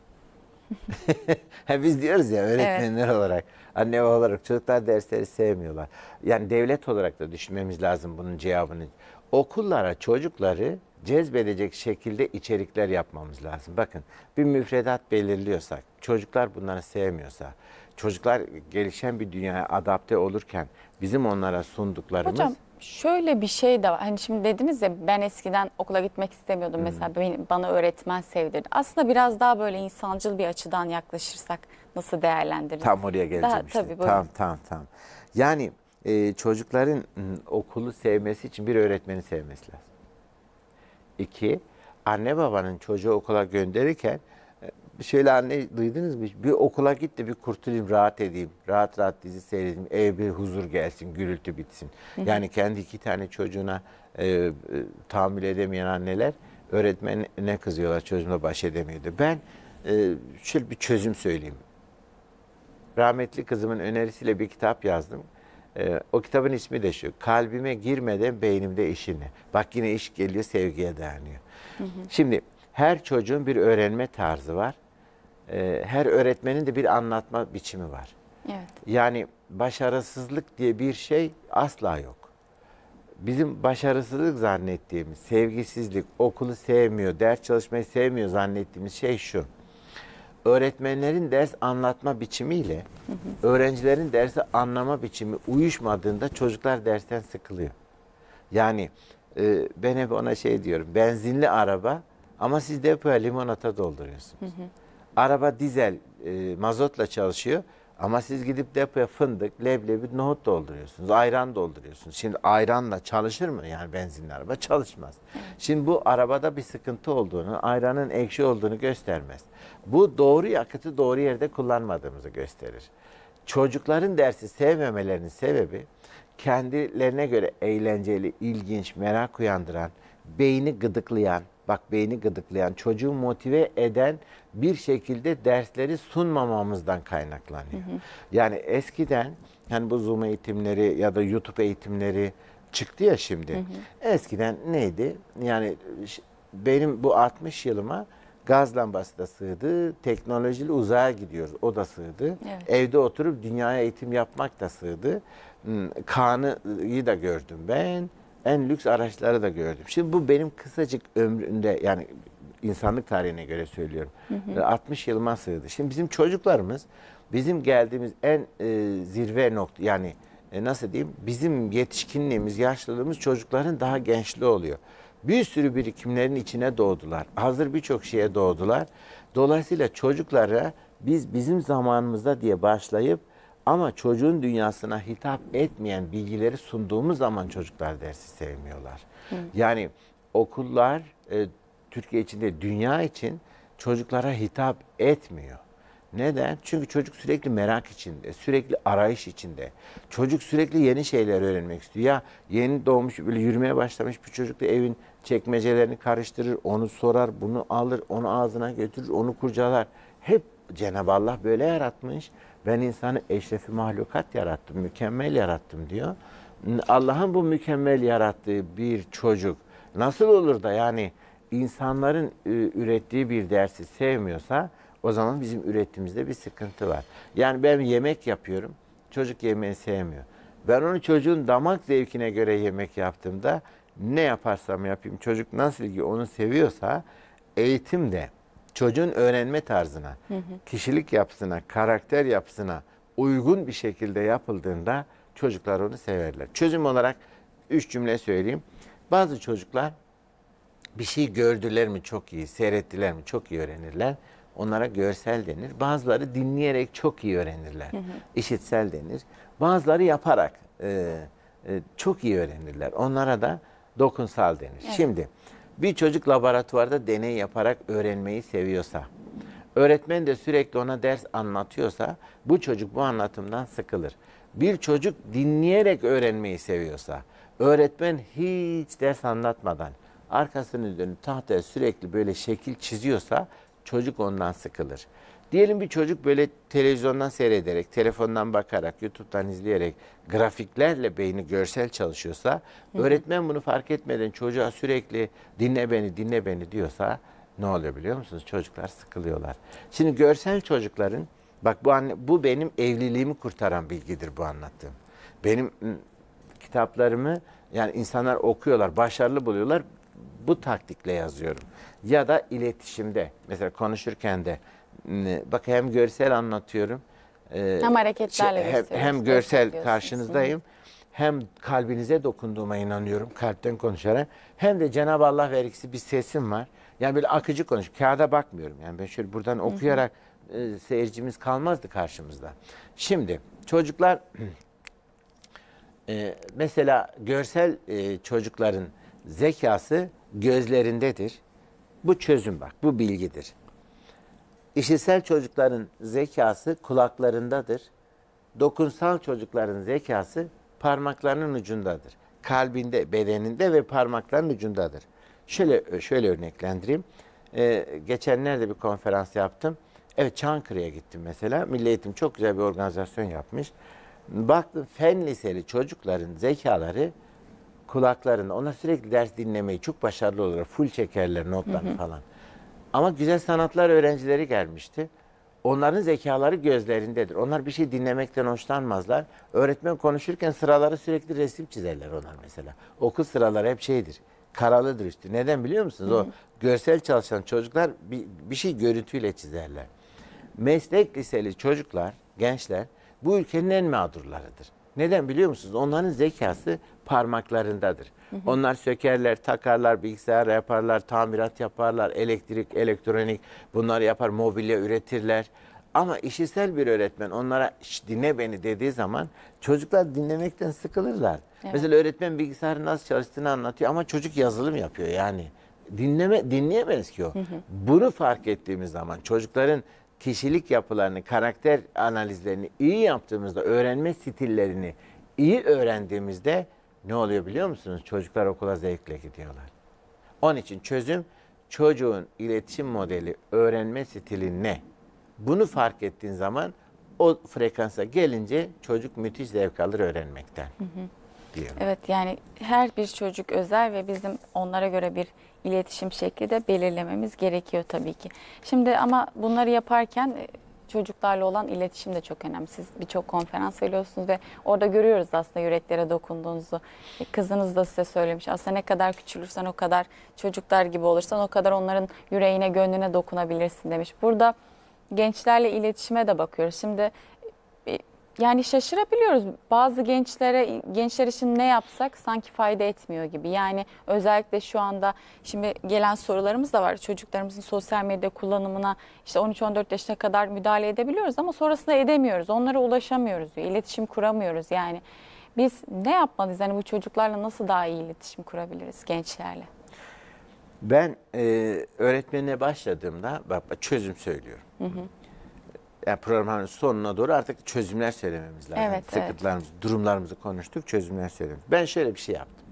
Biz diyoruz ya öğretmenler olarak, anne baba olarak çocuklar dersleri sevmiyorlar. Yani devlet olarak da düşünmemiz lazım bunun cevabını. Okullara çocukları cezbedecek şekilde içerikler yapmamız lazım. Bakın bir müfredat belirliyorsak, çocuklar bunları sevmiyorsa, çocuklar gelişen bir dünyaya adapte olurken bizim onlara sunduklarımız... Hocam şöyle bir şey de var. Hani şimdi dediniz ya ben eskiden okula gitmek istemiyordum. Mesela bana öğretmen sevdirdi. Aslında biraz daha böyle insancıl bir açıdan yaklaşırsak nasıl değerlendiririz? Tam oraya geleceğim işte. Tabii, buyurun. Tamam. Yani çocukların okulu sevmesi için bir öğretmeni sevmesi lazım. 2, anne babanın çocuğu okula gönderirken şöyle anne duydunuz mu? Bir okula git de bir kurtulayım, rahat edeyim. Rahat rahat dizi seyredeyim. Eve bir huzur gelsin, gürültü bitsin. Yani kendi 2 tane çocuğuna tahammül edemeyen anneler öğretmenine kızıyorlar, çocuğumla baş edemiyordu. Ben şöyle bir çözüm söyleyeyim. Rahmetli kızımın önerisiyle bir kitap yazdım. O kitabın ismi de şu: Kalbime girmeden beynimde işin ne? Bak yine iş geliyor, sevgiye dayanıyor. Şimdi her çocuğun bir öğrenme tarzı var. Her öğretmenin de bir anlatma biçimi var. Evet. Yani başarısızlık diye bir şey asla yok. Bizim başarısızlık zannettiğimiz, sevgisizlik, okulu sevmiyor, ders çalışmayı sevmiyor zannettiğimiz şey şu: öğretmenlerin ders anlatma biçimiyle öğrencilerin dersi anlama biçimi uyuşmadığında çocuklar dersten sıkılıyor. Yani ben hep ona şey diyorum: benzinli araba ama siz depoya limonata dolduruyorsunuz. Araba dizel, mazotla çalışıyor ama siz gidip depoya fındık, leblebi, nohut dolduruyorsunuz, ayran dolduruyorsunuz. Şimdi ayranla çalışır mı? Yani benzinli araba çalışmaz. Şimdi bu arabada bir sıkıntı olduğunu, ayranın ekşi olduğunu göstermez. Bu doğru yakıtı doğru yerde kullanmadığımızı gösterir. Çocukların dersi sevmemelerinin sebebi, kendilerine göre eğlenceli, ilginç, merak uyandıran, beyni gıdıklayan, beyni gıdıklayan, çocuğu motive eden bir şekilde dersleri sunmamamızdan kaynaklanıyor. Yani eskiden hani bu Zoom eğitimleri ya da YouTube eğitimleri çıktı ya şimdi. Eskiden neydi? Yani benim bu 60 yılıma gaz lambası da sığdı, teknolojiyle uzaya gidiyoruz, o da sığdı. Evet. Evde oturup dünyaya eğitim yapmak da sığdı. Kaan'ı da gördüm ben. En lüks araçları da gördüm. Şimdi bu benim kısacık ömrümde, yani insanlık tarihine göre söylüyorum, 60 yılıma sığdı. Şimdi bizim çocuklarımız bizim geldiğimiz en zirve nokta, yani nasıl diyeyim, bizim yetişkinliğimiz, yaşlılığımız çocukların daha gençliği oluyor. Bir sürü birikimlerin içine doğdular. Hazır birçok şeye doğdular. Dolayısıyla çocuklara biz bizim zamanımızda diye başlayıp ama çocuğun dünyasına hitap etmeyen bilgileri sunduğumuz zaman çocuklar dersi sevmiyorlar. Yani okullar Türkiye içinde, dünya için çocuklara hitap etmiyor. Neden? Çünkü çocuk sürekli merak içinde, sürekli arayış içinde. Çocuk sürekli yeni şeyler öğrenmek istiyor. Ya yeni doğmuş, böyle yürümeye başlamış bir çocuk da evin çekmecelerini karıştırır, onu sorar, bunu alır, onu ağzına götürür, onu kurcalar. Hep Cenab-ı Allah böyle yaratmış. Ben insanı eşrefi mahlukat yarattım, mükemmel yarattım diyor. Allah'ın bu mükemmel yarattığı bir çocuk nasıl olur da yani insanların ürettiği bir dersi sevmiyorsa, o zaman bizim ürettiğimizde bir sıkıntı var. Yani ben yemek yapıyorum, çocuk yemeği sevmiyor. Ben onu çocuğun damak zevkine göre yemek yaptığımda, ne yaparsam yapayım, çocuk nasıl ki onu seviyorsa, eğitim de çocuğun öğrenme tarzına, kişilik yapısına, karakter yapısına uygun bir şekilde yapıldığında çocuklar onu severler. Çözüm olarak 3 cümle söyleyeyim. Bazı çocuklar bir şey gördüler mi çok iyi, seyrettiler mi çok iyi öğrenirler. Onlara görsel denir. Bazıları dinleyerek çok iyi öğrenirler. İşitsel denir. Bazıları yaparak çok iyi öğrenirler. Onlara da dokunsal denir. Evet. Şimdi bir çocuk laboratuvarda deney yaparak öğrenmeyi seviyorsa, öğretmen de sürekli ona ders anlatıyorsa, bu çocuk bu anlatımdan sıkılır. Bir çocuk dinleyerek öğrenmeyi seviyorsa, öğretmen hiç ders anlatmadan arkasını dönüp tahtaya sürekli böyle şekil çiziyorsa, çocuk ondan sıkılır. Diyelim bir çocuk böyle televizyondan seyrederek, telefondan bakarak, YouTube'dan izleyerek, grafiklerle beyni görsel çalışıyorsa, öğretmen bunu fark etmeden çocuğa sürekli dinle beni, dinle beni diyorsa ne oluyor biliyor musunuz? Çocuklar sıkılıyorlar. Şimdi görsel çocukların, bak bu benim evliliğimi kurtaran bilgidir bu anlattığım. Benim kitaplarımı yani insanlar okuyorlar, başarılı buluyorlar. Bu taktikle yazıyorum. Ya da iletişimde, mesela konuşurken de bak hem görsel anlatıyorum, hem hareketlerle hem görsel karşınızdayım, hem kalbinize dokunduğuma inanıyorum kalpten konuşarak, hem de Cenab-ı Allah vergisi bir sesim var. Yani böyle akıcı konuş, kağıda bakmıyorum. Yani ben şöyle buradan okuyarak seyircimiz kalmazdı karşımızda. Şimdi çocuklar mesela görsel çocukların zekası gözlerindedir. Bu çözüm bak, bu bilgidir. İşitsel çocukların zekası kulaklarındadır. Dokunsal çocukların zekası parmaklarının ucundadır. Kalbinde, bedeninde ve parmaklarının ucundadır. Şöyle örneklendireyim. Geçenlerde bir konferans yaptım. Evet, Çankırı'ya gittim mesela. Milli Eğitim çok güzel bir organizasyon yapmış. Baktım fen liseli çocukların zekaları kulaklarında. Onlar sürekli ders dinlemeyi çok başarılı olur. Full çekerler notlarını falan. Ama güzel sanatlar öğrencileri gelmişti. Onların zekaları gözlerindedir. Onlar bir şey dinlemekten hoşlanmazlar. Öğretmen konuşurken sıraları sürekli resim çizerler onlar mesela. Okul sıraları hep şeydir. Karalıdır üstü. Neden biliyor musunuz? O görsel çalışan çocuklar bir şey görüntüyle çizerler. Meslek liseli çocuklar, gençler bu ülkenin en mağdurlarıdır. Neden biliyor musunuz? Onların zekası parmaklarındadır. Onlar sökerler, takarlar, bilgisayar yaparlar, tamirat yaparlar, elektrik, elektronik bunları yapar, mobilya üretirler. Ama işitsel bir öğretmen onlara dinle beni dediği zaman çocuklar dinlemekten sıkılırlar. Evet. Mesela öğretmen bilgisayarın nasıl çalıştığını anlatıyor ama çocuk yazılım yapıyor yani. Dinleyemez ki o. Bunu fark ettiğimiz zaman çocukların kişilik yapılarını, karakter analizlerini iyi yaptığımızda, öğrenme stillerini iyi öğrendiğimizde ne oluyor biliyor musunuz? Çocuklar okula zevkle gidiyorlar. Onun için çözüm çocuğun iletişim modeli, öğrenme stili ne? Bunu fark ettiğin zaman o frekansa gelince çocuk müthiş zevk alır öğrenmekten. Diyorum. Evet, yani her bir çocuk özel ve bizim onlara göre bir iletişim şekli de belirlememiz gerekiyor tabii ki. Şimdi ama bunları yaparken çocuklarla olan iletişim de çok önemli. Siz birçok konferans veriyorsunuz ve orada görüyoruz aslında yüreklere dokunduğunuzu. Kızınız da size söylemiş. Aslında ne kadar küçülürsen o kadar çocuklar gibi olursan o kadar onların yüreğine, gönlüne dokunabilirsin demiş. Burada gençlerle iletişime de bakıyoruz. Şimdi yani şaşırabiliyoruz. Bazı gençler için ne yapsak sanki fayda etmiyor gibi. Yani özellikle şu anda şimdi gelen sorularımız da var. Çocuklarımızın sosyal medya kullanımına işte 13-14 yaşına kadar müdahale edebiliyoruz ama sonrasında edemiyoruz. Onlara ulaşamıyoruz diyor. İletişim kuramıyoruz yani. Biz ne yapmalıyız? Yani bu çocuklarla nasıl daha iyi iletişim kurabiliriz gençlerle? Ben öğretmenine başladığımda çözüm söylüyorum. Yani programın sonuna doğru artık çözümler söylememiz lazım. Evet, sıkıntılarımızı, durumlarımızı konuştuk, çözümler söyledik. Ben şöyle bir şey yaptım.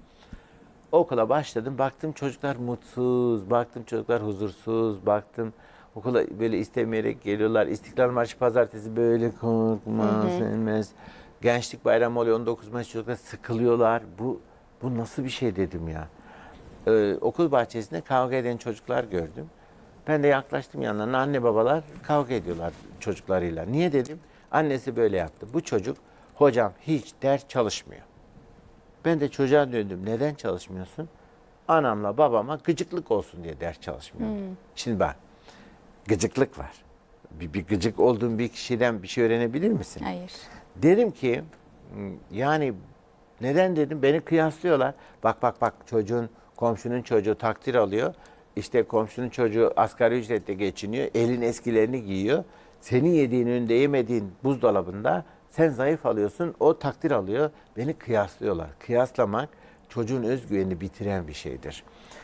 Okula başladım, baktım çocuklar mutsuz, baktım çocuklar huzursuz, baktım okula böyle istemeyerek geliyorlar. İstiklal Marşı pazartesi böyle korkma, sevmez. Gençlik bayramı oluyor, 19 Mayıs çocuklar sıkılıyorlar. Bu nasıl bir şey dedim ya. Okul bahçesinde kavga eden çocuklar gördüm. Ben de yaklaştım yanlarına, anne babalar kavga ediyorlar çocuklarıyla. Niye dedim? Annesi böyle yaptı. Bu çocuk hocam hiç ders çalışmıyor. Ben de çocuğa döndüm. Neden çalışmıyorsun? Anamla babama gıcıklık olsun diye ders çalışmıyorum. Şimdi bak, gıcıklık var. Bir gıcık olduğun bir kişiden bir şey öğrenebilir misin? Hayır. Dedim ki yani neden dedim, beni kıyaslıyorlar. Bak komşunun çocuğu takdir alıyor. İşte komşunun çocuğu asgari ücretle geçiniyor. Elin eskilerini giyiyor. Senin yediğin önünde yemediğin buzdolabında sen zayıf alıyorsun. O takdir alıyor. Beni kıyaslıyorlar. Kıyaslamak çocuğun özgüvenini bitiren bir şeydir.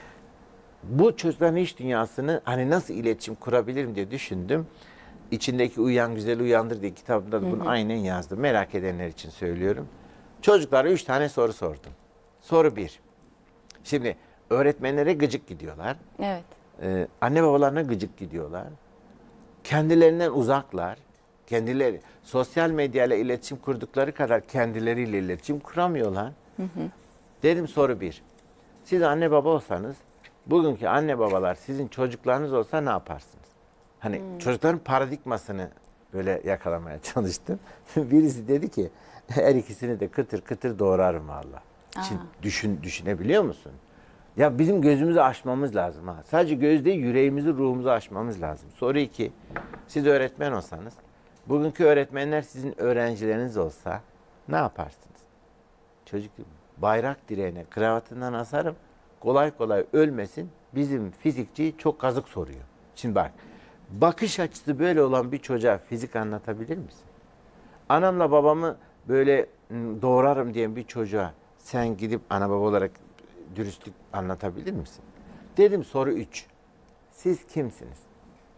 Bu çocukların iç dünyasını hani nasıl iletişim kurabilirim diye düşündüm. İçindeki Uyan Güzel Uyandır diye kitabımda da bunu aynen yazdım. Merak edenler için söylüyorum. Çocuklara 3 tane soru sordum. Soru 1. Şimdi öğretmenlere gıcık gidiyorlar. Evet. Anne babalarına gıcık gidiyorlar. Kendilerinden uzaklar. Kendileri sosyal medyayla iletişim kurdukları kadar kendileriyle iletişim kuramıyorlar. Dedim soru 1. Siz anne baba olsanız, bugünkü anne babalar sizin çocuklarınız olsa ne yaparsınız? Hani çocukların paradigmasını böyle yakalamaya çalıştım. Birisi dedi ki her ikisini de kıtır kıtır doğrarım valla. Şimdi düşünebiliyor musun? Ya bizim gözümüzü aşmamız lazım ha. Sadece göz değil, yüreğimizi, ruhumuzu aşmamız lazım. Soru 2. Siz öğretmen olsanız, bugünkü öğretmenler sizin öğrencileriniz olsa ne yaparsınız? Çocuk bayrak direğine kravatından asarım, kolay kolay ölmesin. Bizim fizikçi çok kazık soruyor. Şimdi bak, bakış açısı böyle olan bir çocuğa fizik anlatabilir misin? Anamla babamı böyle doğrarım diyen bir çocuğa sen gidip ana baba olarak dürüstlük anlatabilir misin? Dedim soru 3. Siz kimsiniz?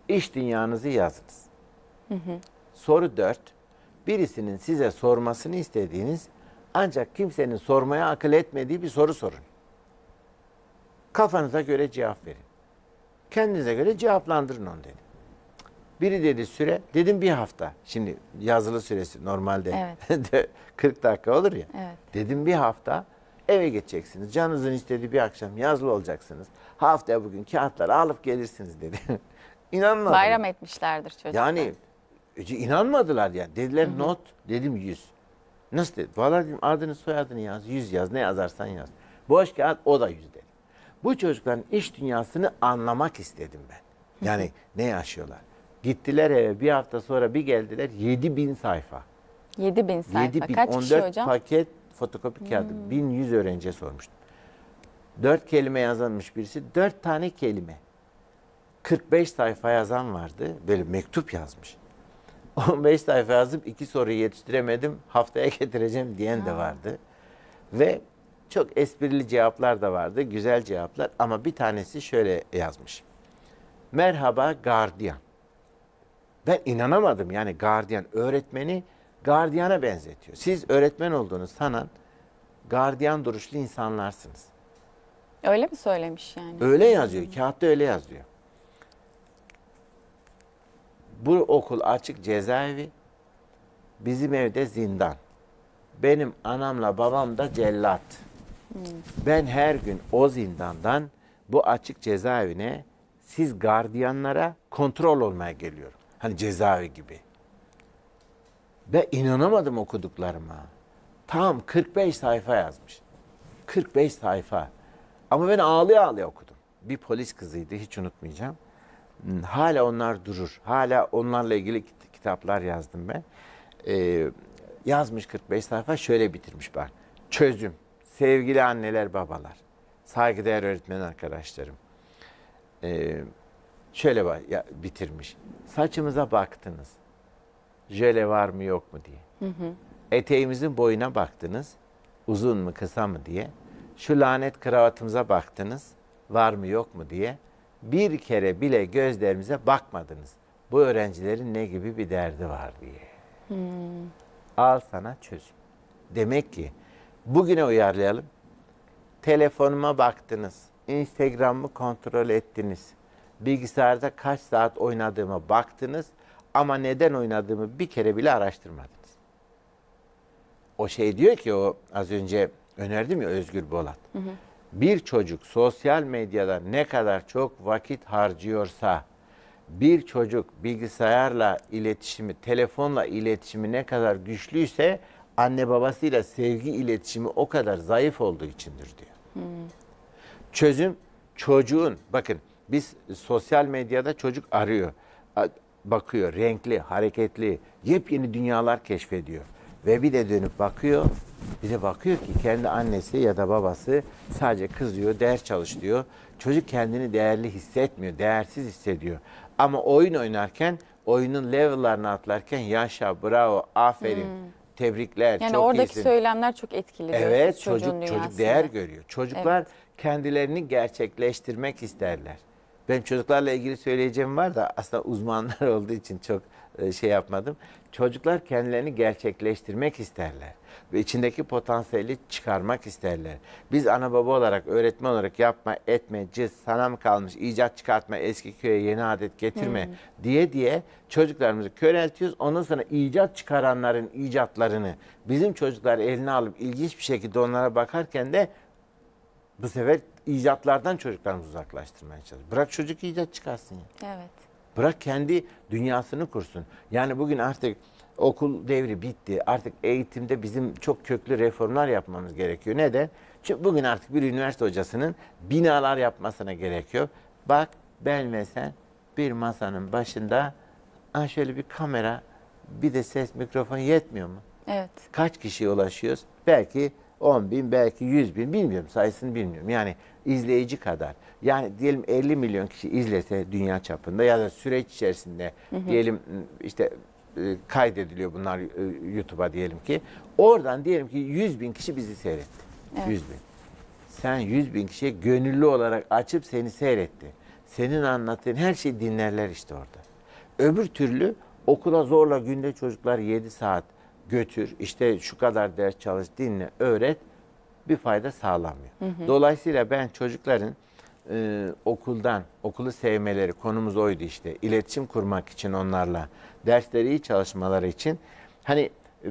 İş dünyanızı yazınız. Soru 4. Birisinin size sormasını istediğiniz ancak kimsenin sormaya akıl etmediği bir soru sorun. Kafanıza göre cevap verin. Kendinize göre cevaplandırın onu dedi. Biri dedi süre, dedim bir hafta. Şimdi yazılı süresi normalde 40 dakika olur ya. Evet. Dedim bir hafta eve geçeceksiniz. Canınızın istediği bir akşam yazılı olacaksınız. Haftaya bugün kağıtları alıp gelirsiniz dedi. İnanmadım. Bayram etmişlerdir çocuklar. Yani inanmadılar ya. Dediler not. Dedim 100. Nasıl dedi? Vallahi dedim adını soyadını yaz. 100 yaz. Ne yazarsan yaz. Boş kağıt o da 100 dedi. Bu çocukların iş dünyasını anlamak istedim ben. Yani ne yaşıyorlar? Gittiler eve bir hafta sonra bir geldiler 7000 sayfa. 7000 sayfa. 7000, Kaç kişi 14 hocam? paket fotokopi kağıdı. 1100 öğrenciye sormuştum. 4 kelime yazılmış birisi. 4 tane kelime. 45 sayfa yazan vardı. Böyle mektup yazmış. 15 sayfa yazıp 2 soruyu yetiştiremedim. Haftaya getireceğim diyen de vardı. Ve çok esprili cevaplar da vardı. Güzel cevaplar. Ama bir tanesi şöyle yazmış. Merhaba gardiyan. Ben inanamadım. Yani gardiyan öğretmeni gardiyana benzetiyor. Siz öğretmen olduğunu sanan gardiyan duruşlu insanlarsınız. Öyle mi söylemiş yani? Öyle yazıyor. Kağıtta öyle yazıyor. Bu okul açık cezaevi. Bizim evde zindan. Benim anamla babam da cellat. Ben her gün o zindandan bu açık cezaevine siz gardiyanlara kontrol olmaya geliyorum. Hani cezaevi gibi. Ben inanamadım okuduklarıma. Tam 45 sayfa yazmış. 45 sayfa. Ama ben ağlaya ağlaya okudum. Bir polis kızıydı, hiç unutmayacağım. Hala onlar durur. Hala onlarla ilgili kitaplar yazdım ben. Yazmış 45 sayfa, şöyle bitirmiş bak. Çözüm. Sevgili anneler, babalar. Saygıdeğer öğretmen arkadaşlarım. Şöyle bitirmiş. Saçımıza baktınız. Jöle var mı yok mu diye. Eteğimizin boyuna baktınız. Uzun mu kısa mı diye. Şu lanet kravatımıza baktınız. Var mı yok mu diye. Bir kere bile gözlerimize bakmadınız. Bu öğrencilerin ne gibi bir derdi var diye. Al sana çözüm. Demek ki bugüne uyarlayalım. Telefonuma baktınız. Instagram'ımı kontrol ettiniz. Bilgisayarda kaç saat oynadığıma baktınız. Ama neden oynadığımı bir kere bile araştırmadınız. O şey diyor ki, o az önce önerdim ya, Özgür Bolat. Bir çocuk sosyal medyada ne kadar çok vakit harcıyorsa, bir çocuk bilgisayarla iletişimi, telefonla iletişimi ne kadar güçlüyse, anne babasıyla sevgi iletişimi o kadar zayıf olduğu içindir diyor. Çözüm çocuğun, bakın biz sosyal medyada çocuk arıyor, bakıyor, renkli, hareketli, yepyeni dünyalar keşfediyor. Ve bir de dönüp bakıyor, bir de bakıyor ki kendi annesi ya da babası sadece kızıyor, ders çalış diyor. Çocuk kendini değerli hissetmiyor, değersiz hissediyor. Ama oyun oynarken, oyunun level'larını atlarken yaşa, bravo, aferin, tebrikler, Yani çok oradaki iyisin. söylemler çok etkili diyorsunuz Evet, çocuğun çocuk dünyasında. değer görüyor. Çocuklar kendilerini gerçekleştirmek isterler. Benim çocuklarla ilgili söyleyeceğim var da aslında uzmanlar olduğu için çok şey yapmadım. Çocuklar kendilerini gerçekleştirmek isterler ve içindeki potansiyeli çıkarmak isterler. Biz ana baba olarak, öğretmen olarak yapma, etme, cız, sana mı kalmış, icat çıkartma, eski köye yeni adet getirme diye çocuklarımızı köreltiyoruz. Ondan sonra icat çıkaranların icatlarını bizim çocuklar eline alıp ilginç bir şekilde onlara bakarken de bu sefer icatlardan çocuklarımızı uzaklaştırmaya çalışıyoruz. Bırak çocuk icat çıkarsın ya. Evet. Bırak kendi dünyasını kursun. Yani bugün artık okul devri bitti. Artık eğitimde bizim çok köklü reformlar yapmamız gerekiyor. Neden? Çünkü bugün artık bir üniversite hocasının binalar yapmasına gerekiyor. Bak ben ve sen bir masanın başında şöyle bir kamera, bir de ses mikrofon yetmiyor mu? Evet. Kaç kişiye ulaşıyoruz? Belki 10 bin, belki 100 bin, bilmiyorum, sayısını bilmiyorum. Yani izleyici kadar. Yani diyelim 50 milyon kişi izlese dünya çapında ya da süreç içerisinde diyelim işte kaydediliyor bunlar YouTube'a diyelim ki. Oradan diyelim ki 100 bin kişi bizi seyretti. Evet. 100 bin. Sen 100 bin kişiye gönüllü olarak açıp seni seyretti. senin anlattığın her şeyi dinlerler işte orada. Öbür türlü okula zorla günde çocuklar 7 saat götür, işte şu kadar ders çalış, dinle, öğret, bir fayda sağlamıyor. Dolayısıyla ben çocukların okulu sevmeleri, konumuz oydu işte, iletişim kurmak için onlarla, dersleri iyi çalışmaları için, hani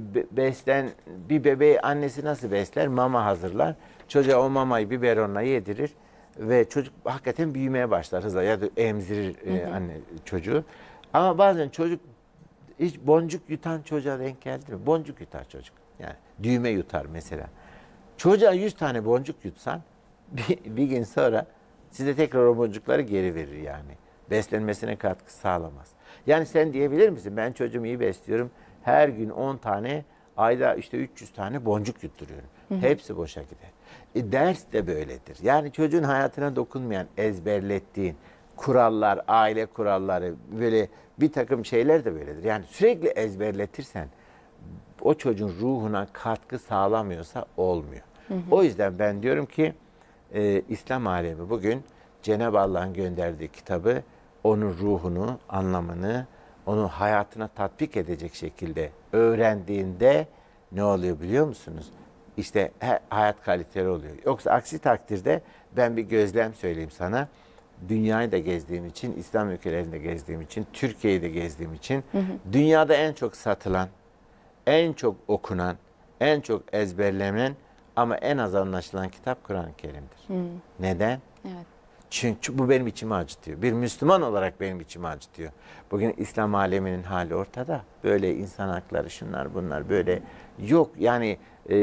bir bebeği annesi nasıl besler? Mama hazırlar. Çocuğa o mamayı biberonla yedirir ve çocuk hakikaten büyümeye başlar hızla, ya da emzirir anne çocuğu. Ama bazen çocuk, hiç boncuk yutan çocuğa denk geldi mi? Boncuk yutar çocuk. Yani düğme yutar mesela. Çocuğa 100 tane boncuk yutsan bir gün sonra size tekrar o boncukları geri verir yani. Beslenmesine katkı sağlamaz. Yani sen diyebilir misin? Ben çocuğumu iyi besliyorum. Her gün 10 tane, ayda işte 300 tane boncuk yutturuyorum. Hepsi boşa gider. Ders de böyledir. Yani çocuğun hayatına dokunmayan, ezberlettiğin kurallar, aile kuralları, böyle bir takım şeyler de böyledir. Yani sürekli ezberletirsen o çocuğun ruhuna katkı sağlamıyorsa olmuyor. O yüzden ben diyorum ki İslam alemi bugün Cenab-ı Allah'ın gönderdiği kitabı, onun ruhunu, anlamını, onu hayatına tatbik edecek şekilde öğrendiğinde ne oluyor biliyor musunuz? İşte hayat kaliteli oluyor. Yoksa aksi takdirde, ben bir gözlem söyleyeyim sana. Dünyayı da gezdiğim için, İslam ülkelerinde gezdiğim için, Türkiye'yi de gezdiğim için, dünyada en çok satılan, en çok okunan, en çok ezberlenen ama en az anlaşılan kitap Kur'an-ı Kerim'dir. Neden? Evet. Çünkü bu benim içimi acıtıyor. Bir Müslüman olarak benim içimi acıtıyor. Bugün İslam aleminin hali ortada. Böyle insan hakları, şunlar bunlar böyle yok. Yani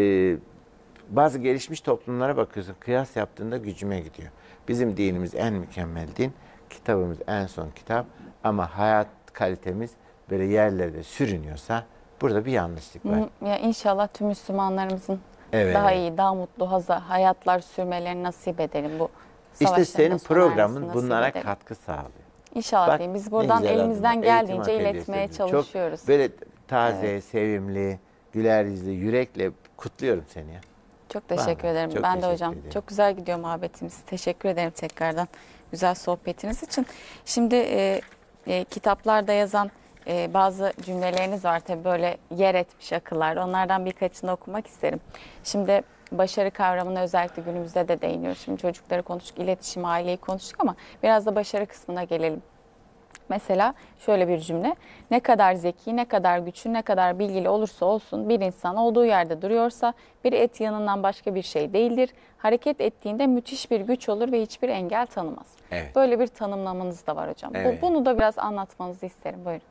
bazı gelişmiş toplumlara bakıyorsun, kıyas yaptığında gücüme gidiyor. Bizim dinimiz en mükemmel din, kitabımız en son kitap ama hayat kalitemiz böyle yerlerde sürünüyorsa burada bir yanlışlık var. Ya inşallah tüm Müslümanlarımızın Evet. daha iyi, daha mutlu, hayatlar sürmelerini nasip edelim. Bu İşte savaşların senin da sona programın ermesini bunlara nasip edelim. katkı sağlıyor. İnşallah Bak, diyeyim. Biz ne buradan güzel elimizden adımlar. geldiğince Eğitim iletmeye atölyesi. çalışıyoruz. Çok böyle taze, sevimli, güler yüzlü, yürekle kutluyorum seni ya. Çok teşekkür Vallahi ederim. çok Ben de teşekkür hocam. ederim. Çok güzel gidiyor muhabbetimiz. Teşekkür ederim tekrardan güzel sohbetiniz için. Şimdi kitaplarda yazan bazı cümleleriniz var tabii, böyle yer etmiş akıllar. Onlardan birkaçını okumak isterim. Şimdi başarı kavramına özellikle günümüzde de değiniyoruz. Şimdi çocukları konuştuk, iletişim, aileyi konuştuk ama biraz da başarı kısmına gelelim. Mesela şöyle bir cümle: ne kadar zeki, ne kadar güçlü, ne kadar bilgili olursa olsun bir insan olduğu yerde duruyorsa bir et yanından başka bir şey değildir. Hareket ettiğinde müthiş bir güç olur ve hiçbir engel tanımaz. Evet. Böyle bir tanımlamanız da var hocam. Evet. Bunu da biraz anlatmanızı isterim. Buyurun.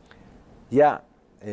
Ya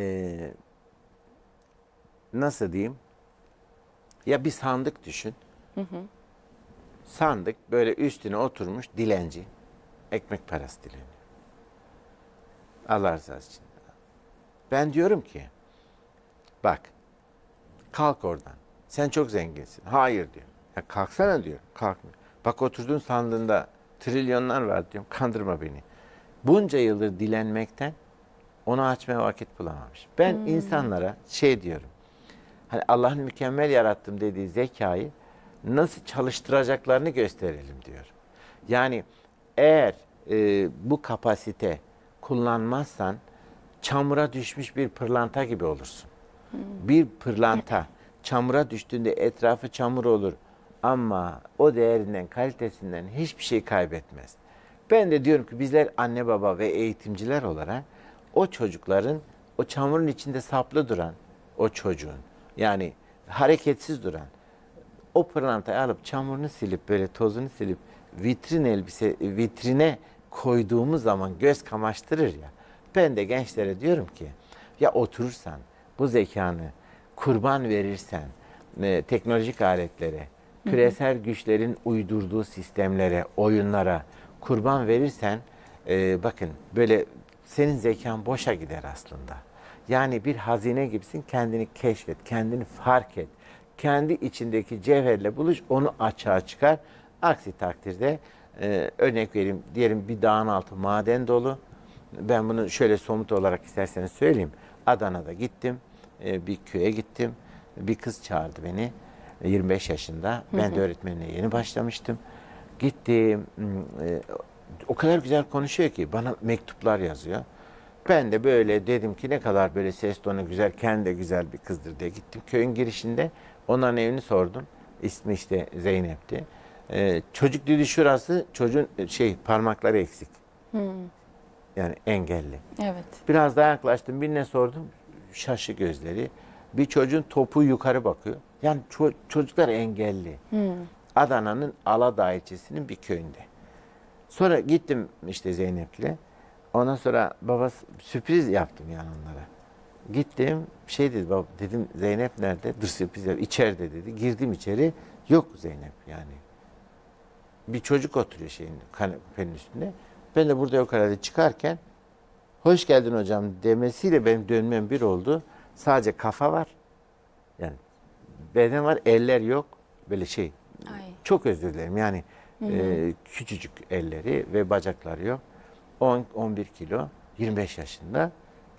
nasıl diyeyim? Ya bir sandık düşün. Sandık böyle üstüne oturmuş dilenci. Ekmek parası dileniyor. Allah rızası için. Ben diyorum ki, bak, kalk oradan. Sen çok zenginsin. Hayır diyor. Ya kalksana diyor. Kalkmıyor. Bak, oturduğun sandığında trilyonlar var diyorum. Kandırma beni. Bunca yıldır dilenmekten onu açmaya vakit bulamamış. Ben insanlara şey diyorum. Hani Allah'ın mükemmel yarattım dediği zekayı nasıl çalıştıracaklarını gösterelim diyorum. Yani eğer bu kapasite kullanmazsan çamura düşmüş bir pırlanta gibi olursun. Bir pırlanta çamura düştüğünde etrafı çamur olur ama o değerinden, kalitesinden hiçbir şey kaybetmez. Ben de diyorum ki bizler anne baba ve eğitimciler olarak o çocukların, o çamurun içinde saplı duran o çocuğun, yani hareketsiz duran o pırlantayı alıp çamurunu silip, böyle tozunu silip vitrine koyduğumuz zaman göz kamaştırır ya. Ben de gençlere diyorum ki, ya oturursan, bu zekanı kurban verirsen teknolojik aletlere, küresel güçlerin uydurduğu sistemlere, oyunlara kurban verirsen, bakın böyle senin zekan boşa gider aslında. Yani bir hazine gibisin, kendini keşfet, kendini fark et. Kendi içindeki cevherle buluş, onu açığa çıkar. Aksi takdirde örnek vereyim, diyelim bir dağın altı maden dolu. Ben bunu şöyle somut olarak isterseniz söyleyeyim. Adana'da gittim, bir köye gittim. Bir kız çağırdı beni, 25 yaşında. Ben de öğretmenliğe yeni başlamıştım. Gittim, O kadar güzel konuşuyor ki bana mektuplar yazıyor. Ben de böyle dedim ki ne kadar böyle ses tonu güzel, kendi de güzel bir kızdır diye gittim. Köyün girişinde onların evini sordum. İsmi işte Zeynep'ti. Çocuk dedi şurası, çocuğun parmakları eksik. Yani engelli. Evet. Biraz daha yaklaştım, birine sordum. Şaşı gözleri. Bir çocuğun topuğu yukarı bakıyor. Yani çocuklar engelli. Adana'nın Aladağ ilçesinin bir köyünde. Sonra gittim işte Zeynep'le. Ondan sonra babası sürpriz yaptım yani onlara. Gittim dedi baba, dedim Zeynep nerede? Dur sürpriz yap. İçeride dedi. Girdim içeri. Yok Zeynep yani. Bir çocuk oturuyor kanepenin üstünde. Ben de burada yok herhalde çıkarken hoş geldin hocam demesiyle benim dönmem bir oldu. Sadece kafa var. Yani beden var, eller yok. Böyle Ay. çok özür dilerim yani küçücük elleri ve bacakları yok. 10-11 kilo, 25 yaşında.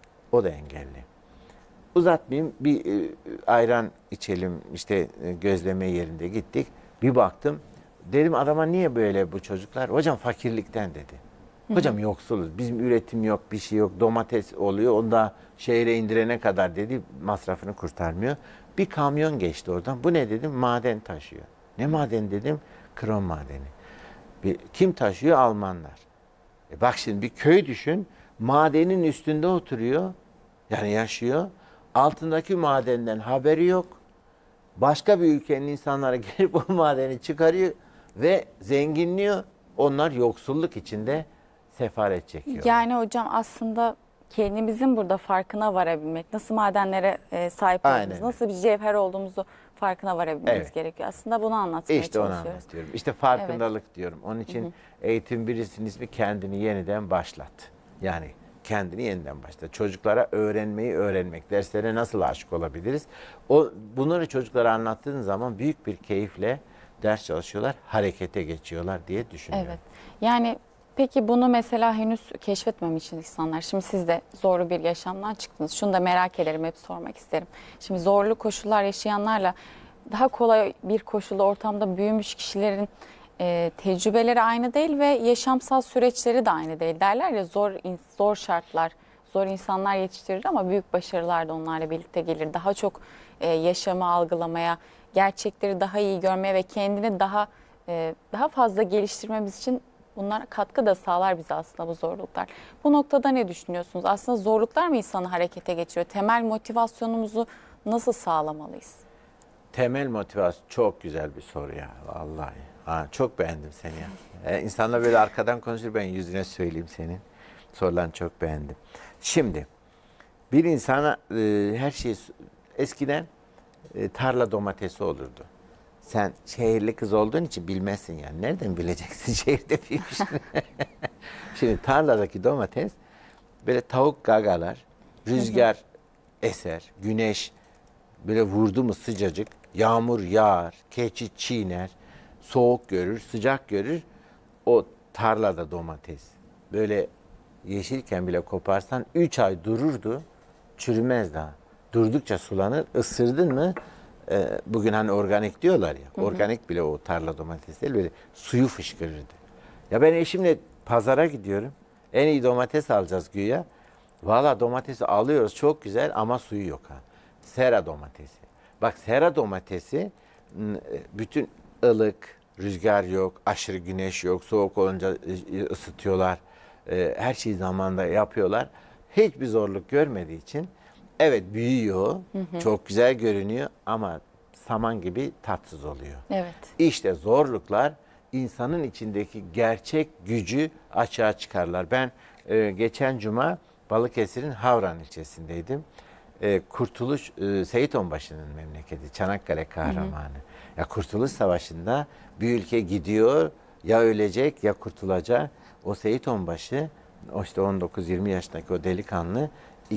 O da engelli. Uzatmayayım, bir ayran içelim işte gözleme yerinde gittik. Bir baktım, dedim adama niye böyle bu çocuklar? Hocam fakirlikten dedi. Hocam yoksuluz, bizim üretim yok, bir şey yok, domates oluyor, onu da şehre indirene kadar dedi masrafını kurtarmıyor. Bir kamyon geçti oradan, bu ne dedim, maden taşıyor. Ne maden dedim, krom madeni. Kim taşıyor? Almanlar. Bak şimdi bir köy düşün, madenin üstünde oturuyor, yani yaşıyor. Altındaki madenden haberi yok. Başka bir ülkenin insanları gelip o madeni çıkarıyor ve zenginliyor. Onlar yoksulluk içinde sefaret çekiyor. Yani hocam aslında kendimizin burada farkına varabilmek, nasıl madenlere sahip olduğumuzu, nasıl bir cevher olduğumuzu farkına varabilmemiz gerekiyor. Aslında bunu anlatmaya İşte onu çalışıyoruz. anlatıyorum. İşte farkındalık diyorum. Onun için eğitim birisinin ismi kendini yeniden başlat. Yani kendini yeniden başlat. Çocuklara öğrenmeyi öğrenmek. Derslere nasıl aşık olabiliriz? Bunları çocuklara anlattığın zaman büyük bir keyifle ders çalışıyorlar, harekete geçiyorlar diye düşünüyorum. Evet. Yani peki bunu mesela henüz keşfetmemiş insanlar. Şimdi siz de zorlu bir yaşamdan çıktınız. Şunu da merak ederim, hep sormak isterim. Şimdi zorlu koşullar yaşayanlarla daha kolay bir koşulda ortamda büyümüş kişilerin tecrübeleri aynı değil ve yaşamsal süreçleri de aynı değil. Derler ya zor şartlar, zor insanlar yetiştirir ama büyük başarılar da onlarla birlikte gelir. Daha çok yaşamı algılamaya, gerçekleri daha iyi görmeye ve kendini daha fazla geliştirmemiz için bunlar katkı da sağlar bize aslında bu zorluklar. Bu noktada ne düşünüyorsunuz? Aslında zorluklar mı insanı harekete geçiriyor? Temel motivasyonumuzu nasıl sağlamalıyız? Temel motivasyon çok güzel bir soru ya vallahi. Çok beğendim seni ya. İnsanlar böyle arkadan konuşur, ben yüzüne söyleyeyim senin. Sorularını çok beğendim. Şimdi bir insana her şey eskiden tarla domatesi olurdu. Sen şehirli kız olduğun için bilmezsin yani. Nereden bileceksin şehirde büyümüş? Şimdi tarladaki domates böyle tavuk gagalar, rüzgar eser, güneş böyle vurdu mu sıcacık, yağmur yağar, keçi çiğner, soğuk görür, sıcak görür. O tarlada domates böyle yeşilken bile koparsan 3 ay dururdu, çürümez daha. Durdukça sulanır, ısırdın mı bugün hani organik diyorlar ya, organik bile o tarla domatesleri böyle suyu fışkırırdı. Ya ben eşimle pazara gidiyorum, en iyi domates alacağız güya. Valla domatesi alıyoruz çok güzel ama suyu yok ha. Sera domatesi. Bak sera domatesi bütün ılık, rüzgar yok, aşırı güneş yok, soğuk olunca ısıtıyorlar. Her şeyi zamanında yapıyorlar. Hiçbir zorluk görmediği için evet büyüyor, çok güzel görünüyor ama saman gibi tatsız oluyor. Evet. İşte zorluklar insanın içindeki gerçek gücü açığa çıkarlar. Ben geçen cuma Balıkesir'in Havran ilçesindeydim. Kurtuluş Seyit Onbaşı'nın memleketi, Çanakkale kahramanı. Ya Kurtuluş Savaşı'nda bir ülke gidiyor, ya ölecek ya kurtulacak. O Seyit Onbaşı, işte 19-20 yaşındaki o delikanlı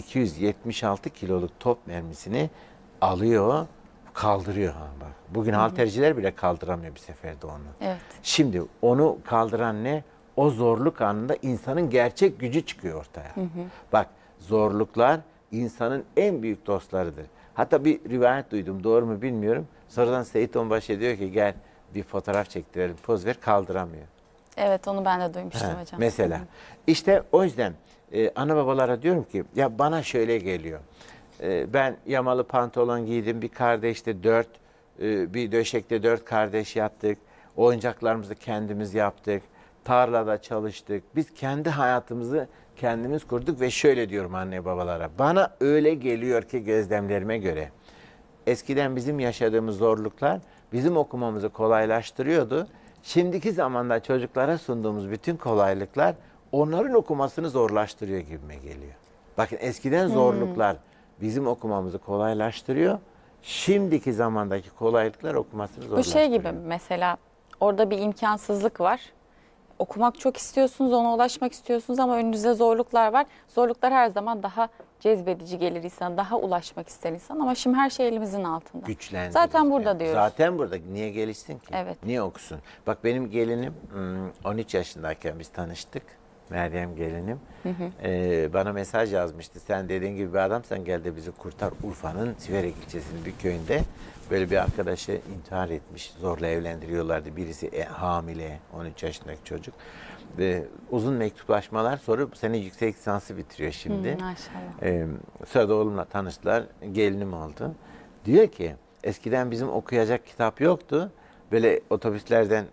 276 kiloluk top mermisini alıyor, kaldırıyor. Bak. Bugün halterciler bile kaldıramıyor bir seferde onu. Evet. Şimdi onu kaldıran ne? O zorluk anında insanın gerçek gücü çıkıyor ortaya. Bak zorluklar insanın en büyük dostlarıdır. Hatta bir rivayet duydum, doğru mu bilmiyorum. Sonradan Seyit Onbaşı diyor ki gel bir fotoğraf çektirelim, poz ver, kaldıramıyor. Evet, onu ben de duymuştum Ha, hocam. mesela. İşte o yüzden ana babalara diyorum ki ya bana şöyle geliyor. Ben yamalı pantolon giydim. Bir kardeşte 4, bir döşekte 4 kardeş yattık. Oyuncaklarımızı kendimiz yaptık. Tarlada çalıştık. Biz kendi hayatımızı kendimiz kurduk ve şöyle diyorum anne babalara. Bana öyle geliyor ki gözlemlerime göre. Eskiden bizim yaşadığımız zorluklar bizim okumamızı kolaylaştırıyordu. Şimdiki zamanda çocuklara sunduğumuz bütün kolaylıklar onların okumasını zorlaştırıyor gibime geliyor. Bakın eskiden zorluklar bizim okumamızı kolaylaştırıyor. Şimdiki zamandaki kolaylıklar okumasını Bu zorlaştırıyor. şey gibi mesela orada bir imkansızlık var. Okumak çok istiyorsunuz, ona ulaşmak istiyorsunuz ama önünüzde zorluklar var. Zorluklar her zaman daha cezbedici gelir insana, daha ulaşmak ister insan ama şimdi her şey elimizin altında. Güçlendirir. Zaten burada diyoruz. Zaten burada. Niye gelişsin ki? Evet. Niye okusun? Bak benim gelinim 13 yaşındayken biz tanıştık. Meryem gelinim. Bana mesaj yazmıştı. Sen dediğin gibi bir adamsan gel de bizi kurtar. Urfa'nın Siverek ilçesinin bir köyünde böyle bir arkadaşı intihar etmiş. Zorla evlendiriyorlardı. Birisi hamile, 13 yaşındaki çocuk. Uzun mektuplaşmalar sonra bu sene yüksek lisansı bitiriyor şimdi. Maşallah. Sonra da oğlumla tanıştılar. Gelinim oldu. Diyor ki eskiden bizim okuyacak kitap yoktu. Böyle otobüslerden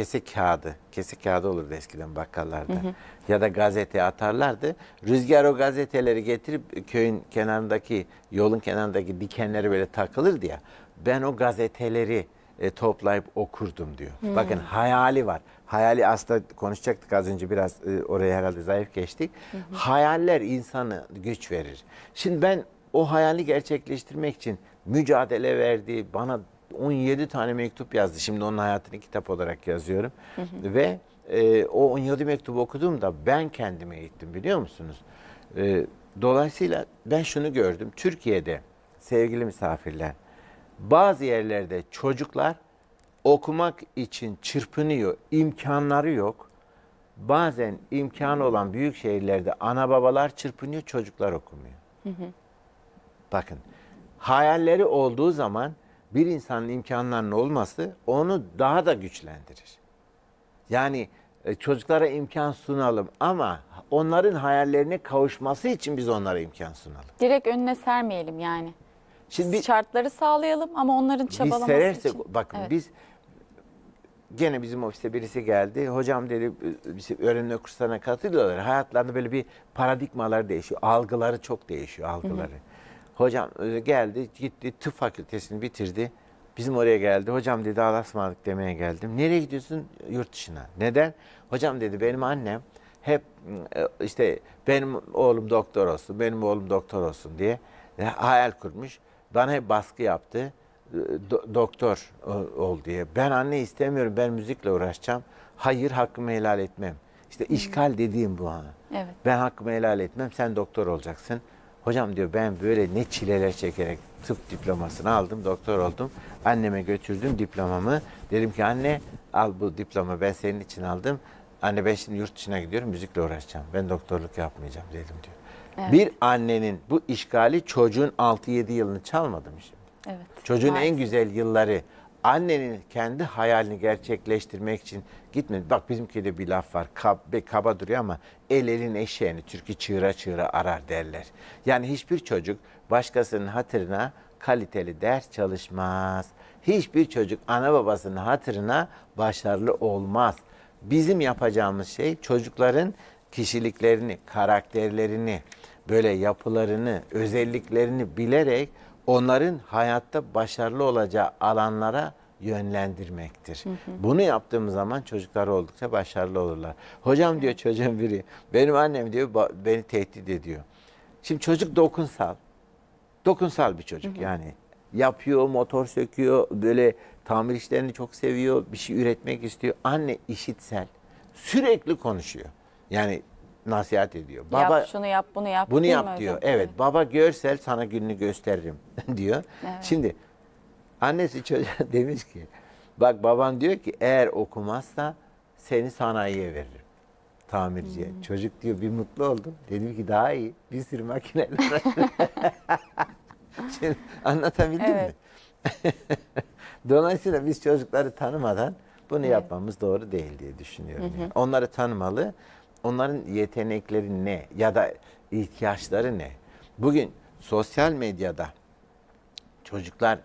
kese kağıdı olurdu eskiden bakkallarda. Ya da gazete atarlardı. Rüzgar o gazeteleri getirip köyün kenarındaki, yolun kenarındaki dikenleri böyle takılırdı ya. Ben o gazeteleri toplayıp okurdum diyor. Bakın hayali var. Hayali aslında konuşacaktık az önce biraz oraya herhalde zayıf geçtik. Hayaller insanı güç verir. Şimdi ben o hayali gerçekleştirmek için mücadele verdi. Bana 17 tane mektup yazdı. Şimdi onun hayatını kitap olarak yazıyorum. Ve o 17 mektubu okuduğumda ben kendimi eğittim biliyor musunuz? Dolayısıyla ben şunu gördüm. Türkiye'de sevgili misafirler bazı yerlerde çocuklar okumak için çırpınıyor. İmkanları yok. Bazen imkanı olan büyük şehirlerde ana babalar çırpınıyor, çocuklar okumuyor. Bakın hayalleri olduğu zaman bir insanın imkanlarının olması onu daha da güçlendirir. Yani çocuklara imkan sunalım ama onların hayallerine kavuşması için biz onlara imkan sunalım. Direkt önüne sermeyelim yani. Şimdi Şartları sağlayalım ama onların çabalaması serersek, için. bakın Evet. biz gene bizim ofiste birisi geldi. Hocam dedi öğrenme kurslarına katılıyorlar. Hayatlarında böyle bir paradigmalar değişiyor. Algıları çok değişiyor algıları. Hocam geldi gitti tıp fakültesini bitirdi. Bizim oraya geldi. Hocam dedi Allah'a ısmarladık demeye geldim. Nereye gidiyorsun? Yurt dışına. Neden? Hocam dedi benim annem hep işte benim oğlum doktor olsun, benim oğlum doktor olsun diye hayal kurmuş. Bana hep baskı yaptı. Doktor ol diye. Ben anne istemiyorum. Ben müzikle uğraşacağım. Hayır hakkımı helal etmem. İşte işgal dediğim bu ha. Evet. Ben hakkımı helal etmem. Sen doktor olacaksın. Hocam diyor ben böyle ne çileler çekerek tıp diplomasını aldım. Doktor oldum. Anneme götürdüm diplomamı. Dedim ki anne al bu diploma ben senin için aldım. Anne ben şimdi yurt dışına gidiyorum. Müzikle uğraşacağım. Ben doktorluk yapmayacağım dedim diyor. Evet. Bir annenin bu işgali çocuğun 6-7 yılını çalmadı mı şimdi? Evet. Çocuğun Maalesef. en güzel yılları annenin kendi hayalini gerçekleştirmek için gitmedi. Bak bizimkide bir laf var. Kaba duruyor ama el elin eşeğini türkü çığıra çığıra arar derler. Yani hiçbir çocuk başkasının hatırına kaliteli ders çalışmaz. Hiçbir çocuk ana babasının hatırına başarılı olmaz. Bizim yapacağımız şey çocukların kişiliklerini, karakterlerini, böyle yapılarını, özelliklerini bilerek onların hayatta başarılı olacağı alanlara yönlendirmektir. Bunu yaptığımız zaman çocuklar oldukça başarılı olurlar. Hocam diyor çocuğun biri, benim annem diyor beni tehdit ediyor. Şimdi çocuk dokunsal bir çocuk yani. Yapıyor, motor söküyor, böyle tamir işlerini çok seviyor, bir şey üretmek istiyor. Anne işitsel, sürekli konuşuyor. Yani nasihat ediyor. Baba, Yap şunu yap bunu yap. bunu değil yap mi diyor. hocam? Evet, baba görsel sana gününü gösteririm diyor. Evet. Şimdi annesi çocuğa demiş ki bak baban diyor ki eğer okumazsa seni sanayiye veririm. Tamirciye. Çocuk diyor bir mutlu oldum. Dedim ki daha iyi. Bir sürü makineler var. Şimdi anlatabildim mi? Dolayısıyla biz çocukları tanımadan Bunu yapmamız doğru değil diye düşünüyorum. Yani. Onları tanımalı. Onların yetenekleri ne ya da ihtiyaçları ne? Bugün sosyal medyada çocuklar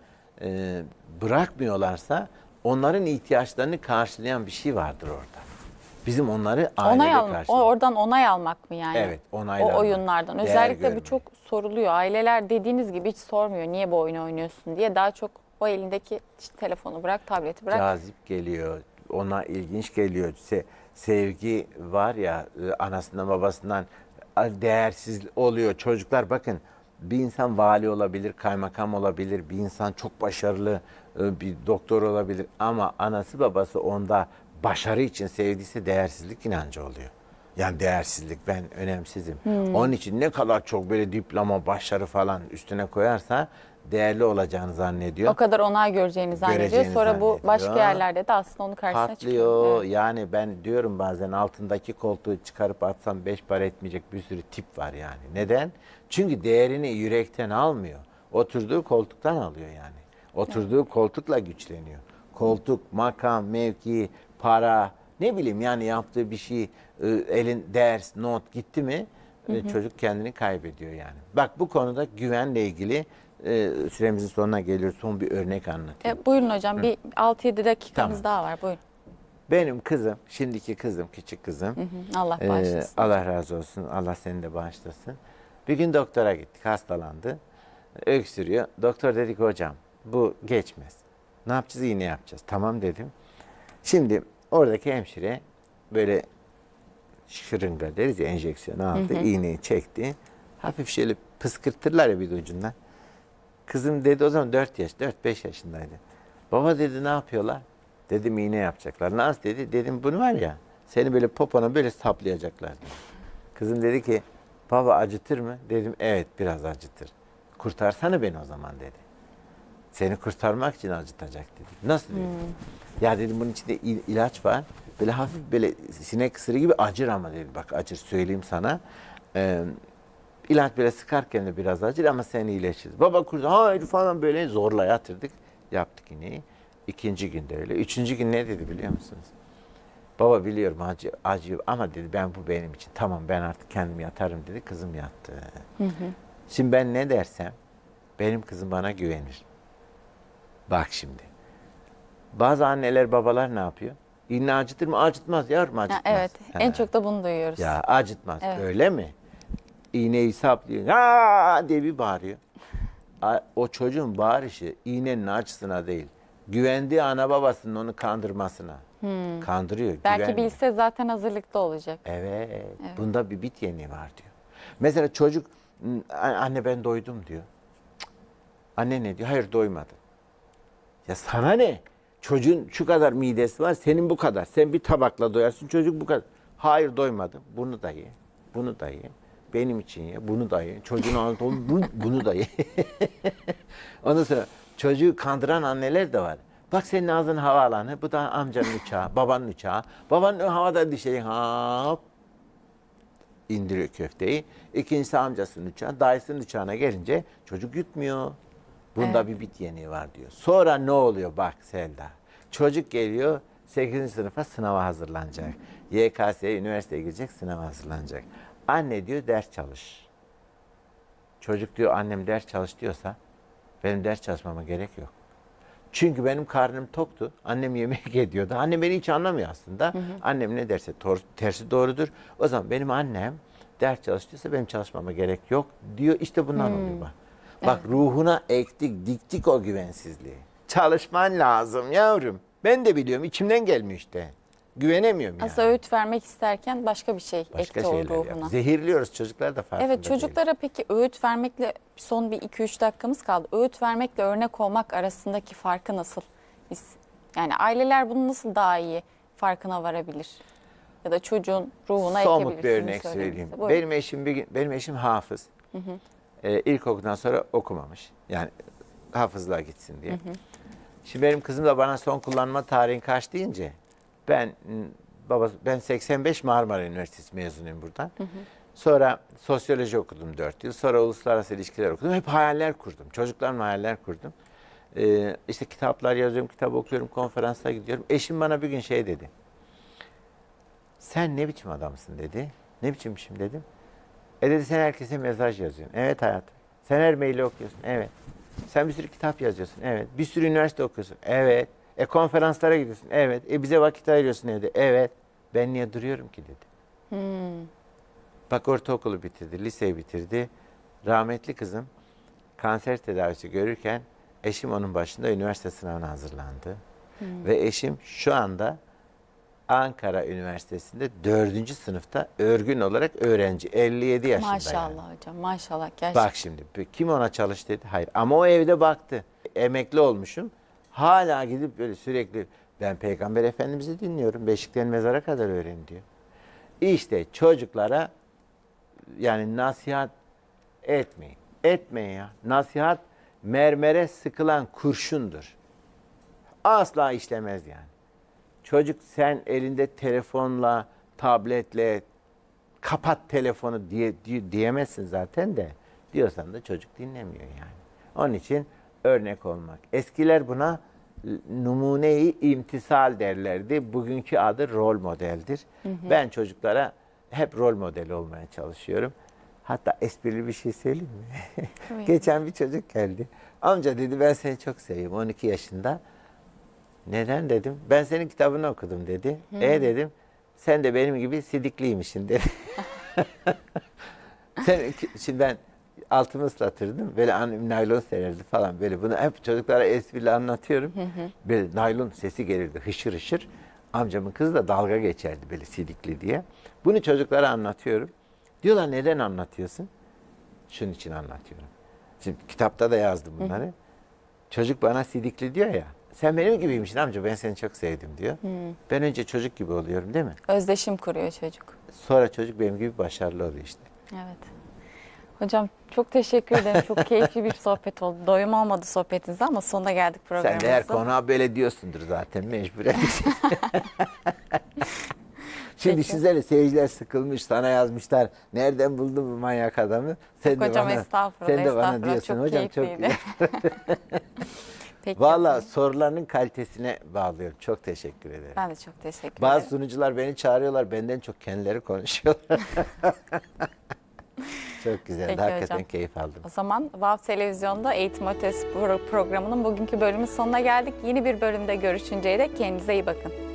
bırakmıyorlarsa onların ihtiyaçlarını karşılayan bir şey vardır orada. Bizim onları ailede karşılamak. Oradan onay almak mı yani? Evet, onaylanmak. O oyunlardan. Değer Özellikle görmek. bu çok soruluyor. Aileler dediğiniz gibi hiç sormuyor niye bu oyunu oynuyorsun diye. Daha çok o elindeki işte telefonu bırak, tableti bırak. Cazip geliyor. Ona ilginç geliyor. Sevgi var ya anasından babasından değersiz oluyor. Çocuklar bakın bir insan vali olabilir, kaymakam olabilir, bir insan çok başarılı bir doktor olabilir ama anası babası onda başarı için sevdiyse değersizlik inancı oluyor. Yani değersizlik, ben önemsizim. Onun için ne kadar çok böyle diploma, başarı falan üstüne koyarsa değerli olacağını zannediyor. O kadar onay göreceğini zannediyor. Göreceğini Sonra bu zannediyor. başka yerlerde de aslında onun karşısına çıkıyor. Patlıyor. Evet. Yani ben diyorum bazen altındaki koltuğu çıkarıp atsam 5 para etmeyecek bir sürü tip var yani. Neden? Çünkü değerini yürekten almıyor. Oturduğu koltuktan alıyor yani. Oturduğu koltukla güçleniyor. Koltuk, makam, mevki, para, ne bileyim yani yaptığı bir şey, elin ders, not gitti mi çocuk kendini kaybediyor yani. Bak bu konuda güvenle ilgili süremizin sonuna geliyoruz. Son bir örnek anlatayım. Buyurun hocam, bir 6-7 dakikamız Tamam. daha var. Buyurun. Benim kızım, şimdiki kızım, küçük kızım. Allah bağışlasın. Allah razı olsun. Allah seni de bağışlasın. Bir gün doktora gittik. Hastalandı. Öksürüyor. Doktor dedi ki hocam bu geçmez. Ne yapacağız? İğne yapacağız. Tamam dedim. Şimdi oradaki hemşire böyle şırınga deriz ya, enjeksiyon aldı. İğneyi çekti. Hafif şöyle pıskırtırlar ya bir de ucundan. Kızım dedi o zaman 4-5 yaşındaydı. Baba dedi ne yapıyorlar? Dedim iğne yapacaklar. Nasıl dedi? Dedim bunu var ya seni böyle popona böyle saplayacaklar dedi. Kızım dedi ki baba acıtır mı? Dedim evet biraz acıtır. Kurtarsana beni o zaman dedi. Seni kurtarmak için acıtacak dedi. Nasıl dedim? Ya dedim bunun içinde ilaç var. Böyle hafif böyle sinek ısırığı gibi acır ama dedi. Bak acır söyleyeyim sana. İlaç böyle sıkarken de biraz acır ama sen iyileşiriz. Baba kurdu hayır falan böyle zorla yatırdık. Yaptık iğneyi. 2. günde öyle. 3. gün ne dedi biliyor musunuz? Baba biliyorum acıyor ama dedi ben bu benim için. Tamam ben artık kendim yatarım dedi. Kızım yattı. Şimdi ben ne dersem benim kızım bana güvenir. Bak şimdi. Bazı anneler babalar ne yapıyor? İğne acıtır mı? Acıtmaz yavrum acıtmaz. Evet, en çok da bunu duyuyoruz. Ya acıtmaz Evet. öyle mi? İğneyi saplıyor. Ha diye bir bağırıyor. O çocuğun bağırışı iğnenin acısına değil. Güvendiği ana babasının onu kandırmasına. Kandırıyor. Belki güvenmiyor. bilse zaten hazırlıklı olacak. Evet. Bunda bir bit yeniği var diyor. Mesela çocuk anne ben doydum diyor. Cık. Anne ne diyor? Hayır doymadım. Ya sana ne? Çocuğun şu kadar midesi var, senin bu kadar. Sen bir tabakla doyarsın, çocuk bu kadar. Hayır doymadım. Bunu da ye. Bunu da ye. Benim için ye. Bunu da ye. Çocuğun ağzında bunu da ye. Ondan sonra çocuğu kandıran anneler de var. Bak senin ağzın havaalanı, bu da amcanın uçağı, babanın uçağı. Babanın havada düşecek, hop indiriyor köfteyi. İkincisi amcasının uçağı, dayısının uçağına gelince çocuk yutmuyor. Bunda bir bit yeniği var diyor. Sonra ne oluyor bak Selda. Çocuk geliyor 8. sınıfa sınava hazırlanacak. YKS'ye üniversiteye girecek, sınava hazırlanacak. Anne diyor ders çalış. Çocuk diyor annem ders çalış diyorsa benim ders çalışmama gerek yok. Çünkü benim karnım toktu. Annem yemek ediyordu. Annem beni hiç anlamıyor aslında. Annem ne derse tersi doğrudur. O zaman benim annem ders çalıştıysa benim çalışmama gerek yok diyor. İşte bundan oluyor bak. Bak ruhuna ektik, diktik o güvensizliği. Çalışman lazım yavrum. Ben de biliyorum içimden gelmiyor işte. Güvenemiyorum yani. Aslında öğüt vermek isterken başka bir şey Başka ekti o şeyler ruhuna. yap. Zehirliyoruz çocuklar da farkında Evet, çocuklara peki öğüt vermekle, son bir 2-3 dakikamız kaldı. Öğüt vermekle örnek olmak arasındaki farkı nasıl? Yani aileler bunu nasıl daha iyi farkına varabilir? Ya da çocuğun ruhuna ekebilir. Somut bir örnek söyleyeyim. Buyurun. Benim eşim hafız. İlkokuldan sonra okumamış. Yani hafızlığa gitsin diye. Şimdi benim kızım da bana son kullanma tarihin kaç deyince ben 85 Marmara Üniversitesi mezunuyum buradan. Sonra sosyoloji okudum 4 yıl. Sonra uluslararası ilişkiler okudum. Hep hayaller kurdum. Çocuklarımla hayaller kurdum. İşte kitaplar yazıyorum, kitap okuyorum, konferanslara gidiyorum. Eşim bana bir gün şey dedi. Sen ne biçim adamsın dedi. Ne biçimmişim dedim. Dedi sen herkese mesaj yazıyorsun. Evet hayatım. Sen her maili okuyorsun. Evet. Sen bir sürü kitap yazıyorsun. Evet. Bir sürü üniversite okuyorsun. Evet. Konferanslara gidiyorsun. Evet. Bize vakit ayırıyorsun evde. Evet. Ben niye duruyorum ki dedi. Bak ortaokulu bitirdi, liseyi bitirdi. Rahmetli kızım kanser tedavisi görürken eşim onun başında üniversite sınavına hazırlandı. Ve eşim şu anda Ankara Üniversitesi'nde 4. sınıfta örgün olarak öğrenci. 57 yaşında Maşallah yani. hocam, maşallah gerçekten. Bak şimdi kim ona çalış dedi? Hayır. Ama o evde baktı. Emekli olmuşum. Hala gidip böyle sürekli ben Peygamber Efendimiz'i dinliyorum. Beşikten mezara kadar öğren diyor. İşte çocuklara yani nasihat etmeyin. Etmeyin ya. Nasihat mermere sıkılan kurşundur. Asla işlemez yani. Çocuk sen elinde telefonla, tabletle kapat telefonu diyemezsin zaten de. Diyorsan da çocuk dinlemiyor yani. Onun için örnek olmak. Eskiler buna numune-i imtisal derlerdi. Bugünkü adı rol modeldir. Ben çocuklara hep rol model olmaya çalışıyorum. Hatta esprili bir şey söyleyeyim mi? Geçen bir çocuk geldi. Amca dedi ben seni çok seviyorum 12 yaşında. Neden dedim. Ben senin kitabını okudum dedi. Dedim. Sen de benim gibi sidikliymişsin dedi. Şimdi ben altımı ıslatırdım. Böyle naylon sererdi falan böyle. Bunu hep çocuklara esprili anlatıyorum. Böyle naylon sesi gelirdi hışır hışır. Amcamın kızı da dalga geçerdi böyle sidikli diye. Bunu çocuklara anlatıyorum. Diyorlar neden anlatıyorsun? Şunun için anlatıyorum. Şimdi kitapta da yazdım bunları. Çocuk bana sidikli diyor ya. Sen benim gibiymişsin amca ben seni çok sevdim diyor. Ben önce çocuk gibi oluyorum değil mi? Özdeşim kuruyor çocuk. Sonra çocuk benim gibi başarılı oluyor işte. Evet. Hocam çok teşekkür ederim. Çok keyifli bir sohbet oldu. Doyum olmadı sohbetinize ama sonuna geldik programımızın. Sen de her konuğa böyle diyorsundur zaten mecburen. Şimdi düşünsene seyirciler sıkılmış sana yazmışlar. Nereden buldun bu manyak adamı? Sen de hocam bana, estağfurullah. sen de bana Estağfurullah. diyorsun Çok hocam çok keyifliydi. Peki. Valla sorularının kalitesine bağlıyorum. Çok teşekkür ederim. Ben de çok teşekkür Bazı ederim. sunucular beni çağırıyorlar. Benden çok kendileri konuşuyorlar. Çok güzel. Peki Hakikaten hocam. keyif aldım. O zaman VAV Televizyon'da Eğitim Ötesi programının bugünkü bölümün sonuna geldik. Yeni bir bölümde görüşünceye dek kendinize iyi bakın.